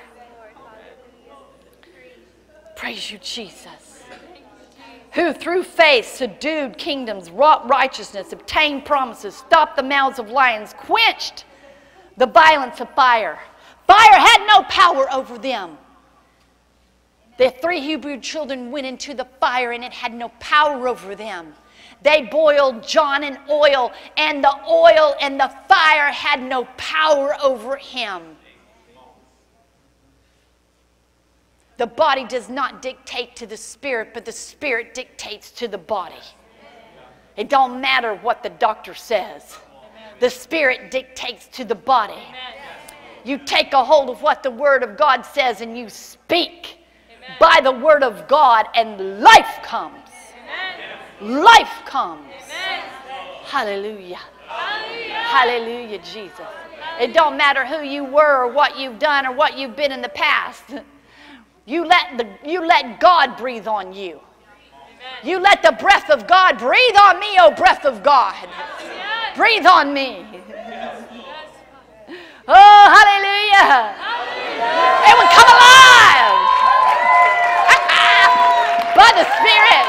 Praise you, Jesus. Who through faith subdued kingdoms, wrought righteousness, obtained promises, stopped the mouths of lions, quenched the violence of fire. Fire had no power over them. The 3 Hebrew children went into the fire and it had no power over them. They boiled John in oil, and the oil and the fire had no power over him. The body does not dictate to the spirit, but the spirit dictates to the body. It don't matter what the doctor says. The spirit dictates to the body. You take a hold of what the Word of God says and you speak by the Word of God, and life comes. Life comes. Hallelujah. Hallelujah, Jesus. It don't matter who you were or what you've done or what you've been in the past. You let God breathe on you. You let the breath of God breathe on me, oh breath of God. Breathe on me. Oh, hallelujah. It would come alive by the Spirit.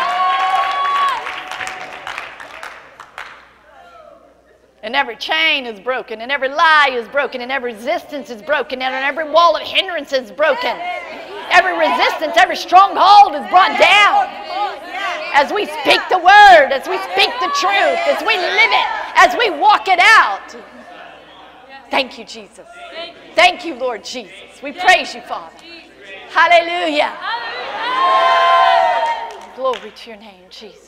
And every chain is broken, and every lie is broken, and every resistance is broken, and every wall of hindrance is broken. Every resistance, every stronghold is brought down. As we speak the Word, as we speak the truth, as we live it, as we walk it out. Thank you, Jesus. Thank you, Lord Jesus. We praise you, Father. Hallelujah. Glory to your name, Jesus.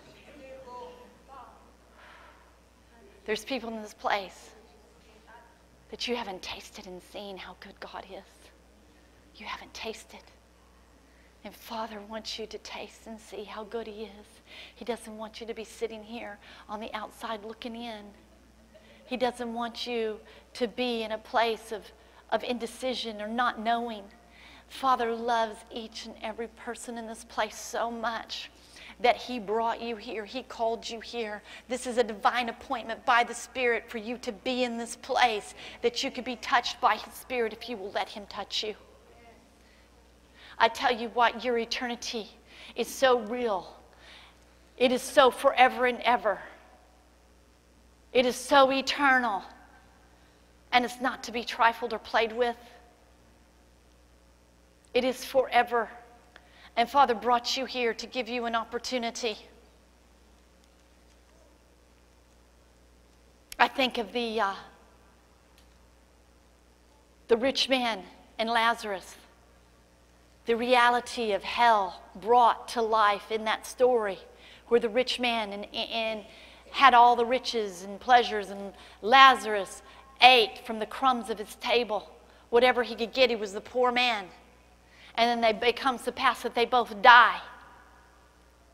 There's people in this place that you haven't tasted and seen how good God is. You haven't tasted. And Father wants you to taste and see how good He is. He doesn't want you to be sitting here on the outside looking in. He doesn't want you to be in a place of indecision or not knowing. Father loves each and every person in this place so much that He brought you here. He called you here. This is a divine appointment by the Spirit for you to be in this place, that you could be touched by His Spirit if you will let Him touch you. I tell you what, your eternity is so real. It is so forever and ever. It is so eternal. And it's not to be trifled or played with. It is forever. And Father brought you here to give you an opportunity. I think of the rich man and Lazarus. The reality of hell brought to life in that story, where the rich man and had all the riches and pleasures, and Lazarus ate from the crumbs of his table. Whatever he could get, he was the poor man. And then it comes to pass that they both die.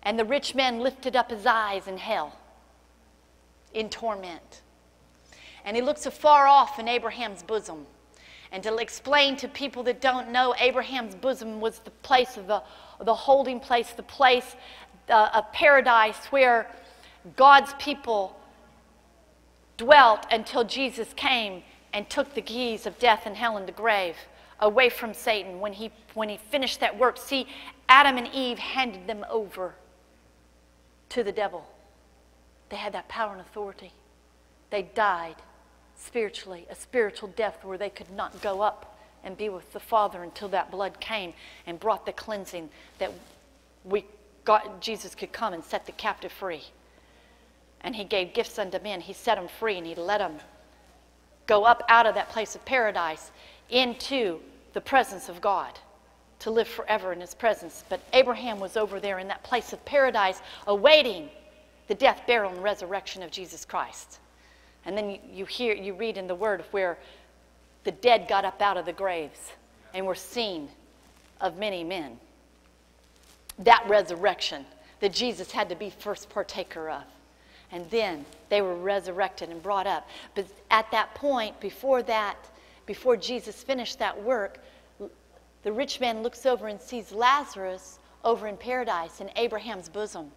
And the rich man lifted up his eyes in hell, in torment. And he looks afar off in Abraham's bosom. And to explain to people that don't know, Abraham's bosom was the place of the holding place, the place of paradise where God's people dwelt until Jesus came and took the keys of death and hell and the grave away from Satan. When he finished that work, see, Adam and Eve handed them over to the devil. They had that power and authority. They died spiritually, a spiritual death where they could not go up and be with the Father until that blood came and brought the cleansing that Jesus could come and set the captive free. And he gave gifts unto men. He set them free, and he let them go up out of that place of paradise into the presence of God to live forever in his presence. But Abraham was over there in that place of paradise awaiting the death, burial, and resurrection of Jesus Christ. And then you read in the Word where the dead got up out of the graves and were seen of many men. That resurrection that Jesus had to be first partaker of. And then they were resurrected and brought up. But at that point, before Jesus finished that work, the rich man looks over and sees Lazarus over in paradise in Abraham's bosom.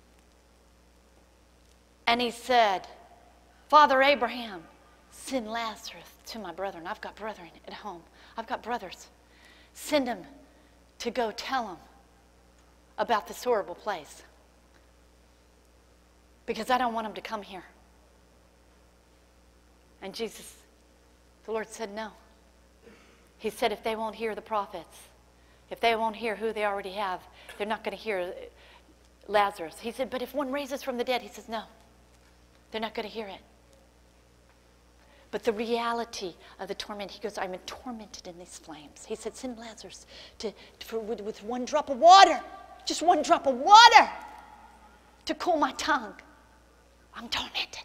And he said, Father Abraham, send Lazarus to my brethren. I've got brethren at home. I've got brothers. Send them to go tell them about this horrible place. Because I don't want them to come here. And the Lord said no. He said if they won't hear the prophets, if they won't hear who they already have, they're not going to hear Lazarus. He said, but if one raises from the dead, he says, no, they're not going to hear it. But the reality of the torment, he goes, I'm tormented in these flames. He said, send Lazarus with one drop of water, just one drop of water to cool my tongue. I'm tormented.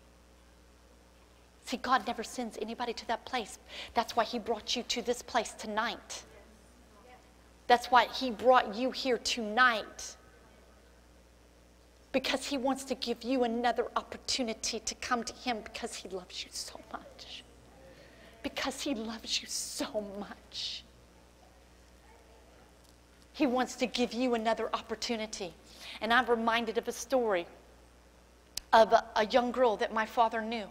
See, God never sends anybody to that place. That's why he brought you to this place tonight. That's why he brought you here tonight. Because he wants to give you another opportunity to come to him because he loves you so much. Because he loves you so much. He wants to give you another opportunity. And I'm reminded of a story of a young girl that my father knew.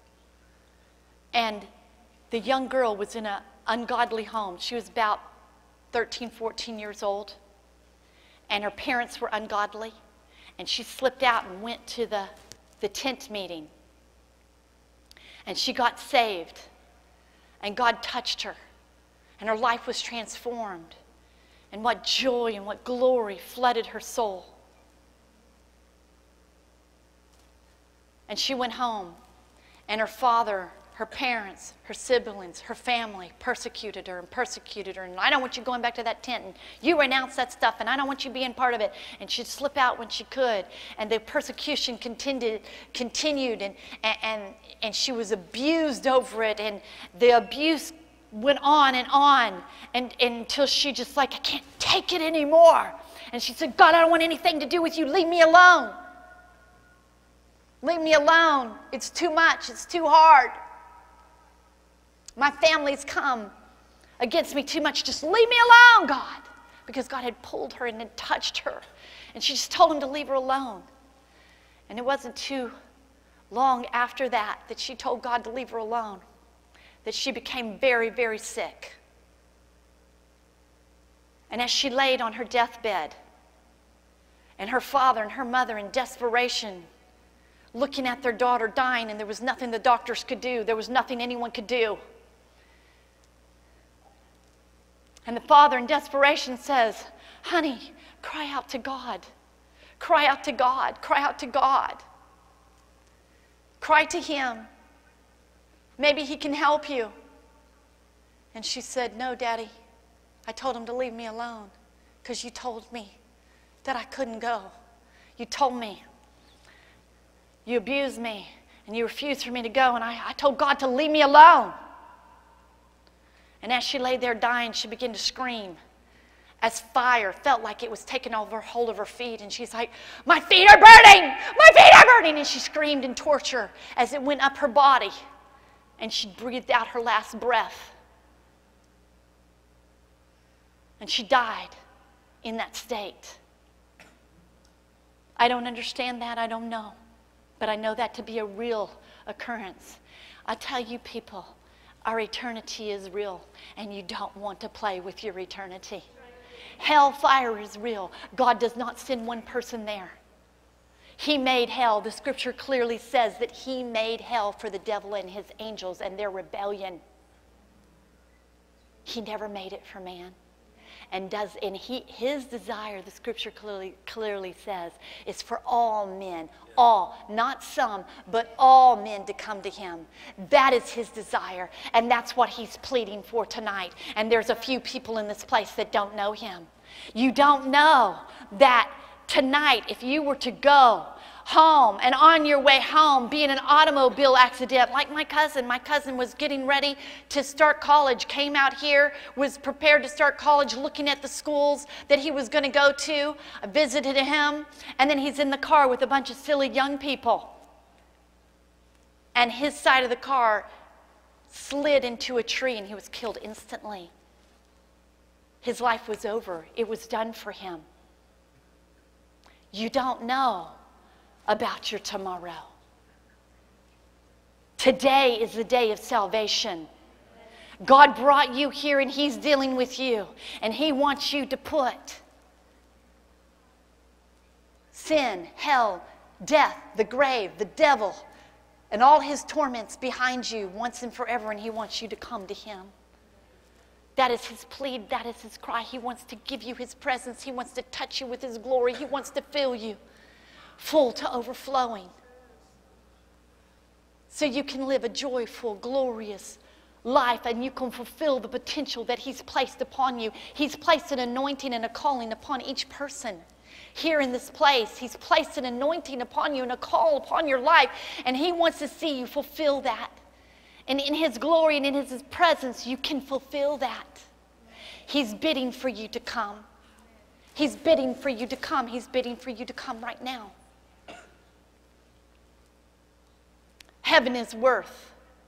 And the young girl was in an ungodly home. She was about 13, 14 years old. And her parents were ungodly. And she slipped out and went to the tent meeting. And she got saved. And God touched her. And her life was transformed. And what joy and what glory flooded her soul. And she went home. And her father, her parents, her siblings, her family persecuted her and persecuted her. And I don't want you going back to that tent. And you renounce that stuff. And I don't want you being part of it. And she'd slip out when she could. And the persecution continued. And she was abused over it. And the abuse went on and until she just like, I can't take it anymore. And she said, God, I don't want anything to do with you. Leave me alone. Leave me alone. It's too much. It's too hard. My family's come against me too much. Just leave me alone, God. Because God had pulled her and had touched her. And she just told him to leave her alone. And it wasn't too long after that she told God to leave her alone, that she became very, very sick. And as she laid on her deathbed, and her father and her mother in desperation, looking at their daughter dying, and there was nothing the doctors could do. There was nothing anyone could do. And the father in desperation says, honey, cry out to God. Cry out to God. Cry out to God. Cry to him. Maybe he can help you. And she said, no, Daddy. I told him to leave me alone because you told me that I couldn't go. You told me. You abused me, and you refused for me to go, and I told God to leave me alone. And as she lay there dying, she began to scream as fire felt like it was taking over hold of her feet. And she's like, my feet are burning! My feet are burning! And she screamed in torture as it went up her body. And she breathed out her last breath. And she died in that state. I don't understand that. I don't know. But I know that to be a real occurrence. I tell you people, our eternity is real, and you don't want to play with your eternity. Hellfire is real. God does not send one person there. He made hell. The scripture clearly says that he made hell for the devil and his angels and their rebellion. He never made it for man. His desire, the scripture clearly says, is for all men, all, not some, but all men to come to him. That is his desire, and that's what he's pleading for tonight. And there's a few people in this place that don't know him. You don't know that tonight, if you were to go home and on your way home be in an automobile accident like my cousin was getting ready to start college, came out here, was prepared to start college, looking at the schools that he was going to go to. I visited him, and then he's in the car with a bunch of silly young people, and his side of the car slid into a tree and he was killed instantly. His life was over. It was done for him. You don't know about your tomorrow. Today is the day of salvation. God brought you here and he's dealing with you, and he wants you to put sin, hell, death, the grave, the devil, and all his torments behind you once and forever, and he wants you to come to him. That is his plea. That is his cry. He wants to give you his presence. He wants to touch you with his glory. He wants to fill you full to overflowing, so you can live a joyful, glorious life, and you can fulfill the potential that he's placed upon you. He's placed an anointing and a calling upon each person here in this place. He's placed an anointing upon you and a call upon your life, and he wants to see you fulfill that. And in his glory and in his presence, you can fulfill that. He's bidding for you to come. He's bidding for you to come. He's bidding for you to come right now. Heaven is worth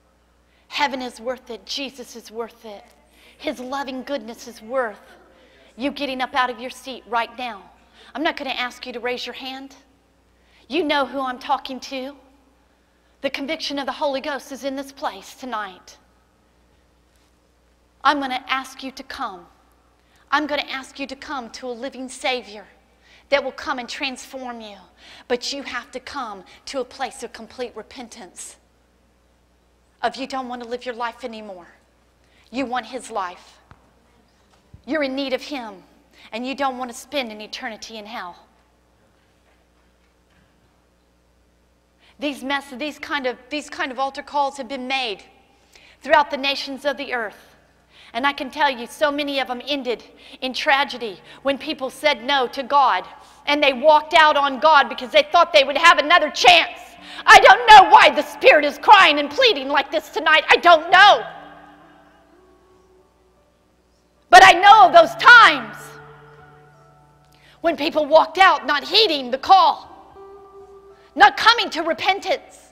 it. Jesus is worth it. His loving goodness is worth you getting up out of your seat right now. I'm not going to ask you to raise your hand. You know who I'm talking to. The conviction of the Holy Ghost is in this place tonight. I'm going to ask you to come. I'm going to ask you to come to a living Savior that will come and transform you. But you have to come to a place of complete repentance. Of you don't want to live your life anymore. You want his life. You're in need of him, and you don't want to spend an eternity in hell. These kind of altar calls have been made throughout the nations of the earth. And I can tell you, so many of them ended in tragedy when people said no to God, and they walked out on God because they thought they would have another chance. I don't know why the Spirit is crying and pleading like this tonight. I don't know. But I know of those times when people walked out not heeding the call, not coming to repentance.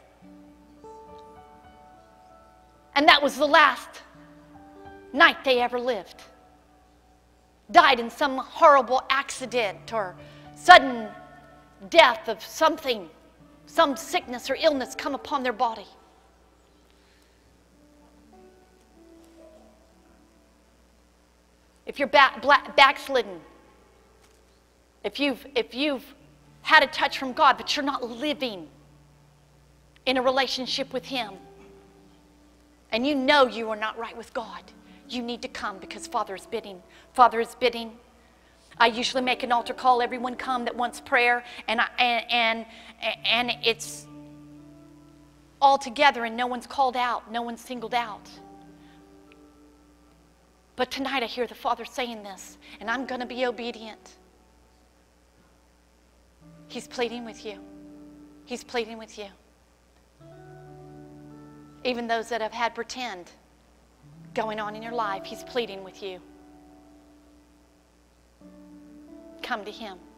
And that was the last night they ever lived. Died in some horrible accident or sudden death of something, some sickness or illness come upon their body. If you're backslidden, if you've had a touch from God, but you're not living in a relationship with him, and you know you are not right with God, you need to come, because Father is bidding. Father is bidding. I usually make an altar call. Everyone come that wants prayer, and it's all together, and no one's called out, no one's singled out. But tonight I hear the Father saying this, and I'm going to be obedient. He's pleading with you. He's pleading with you. Even those that have had pretend going on in your life, he's pleading with you. come to him.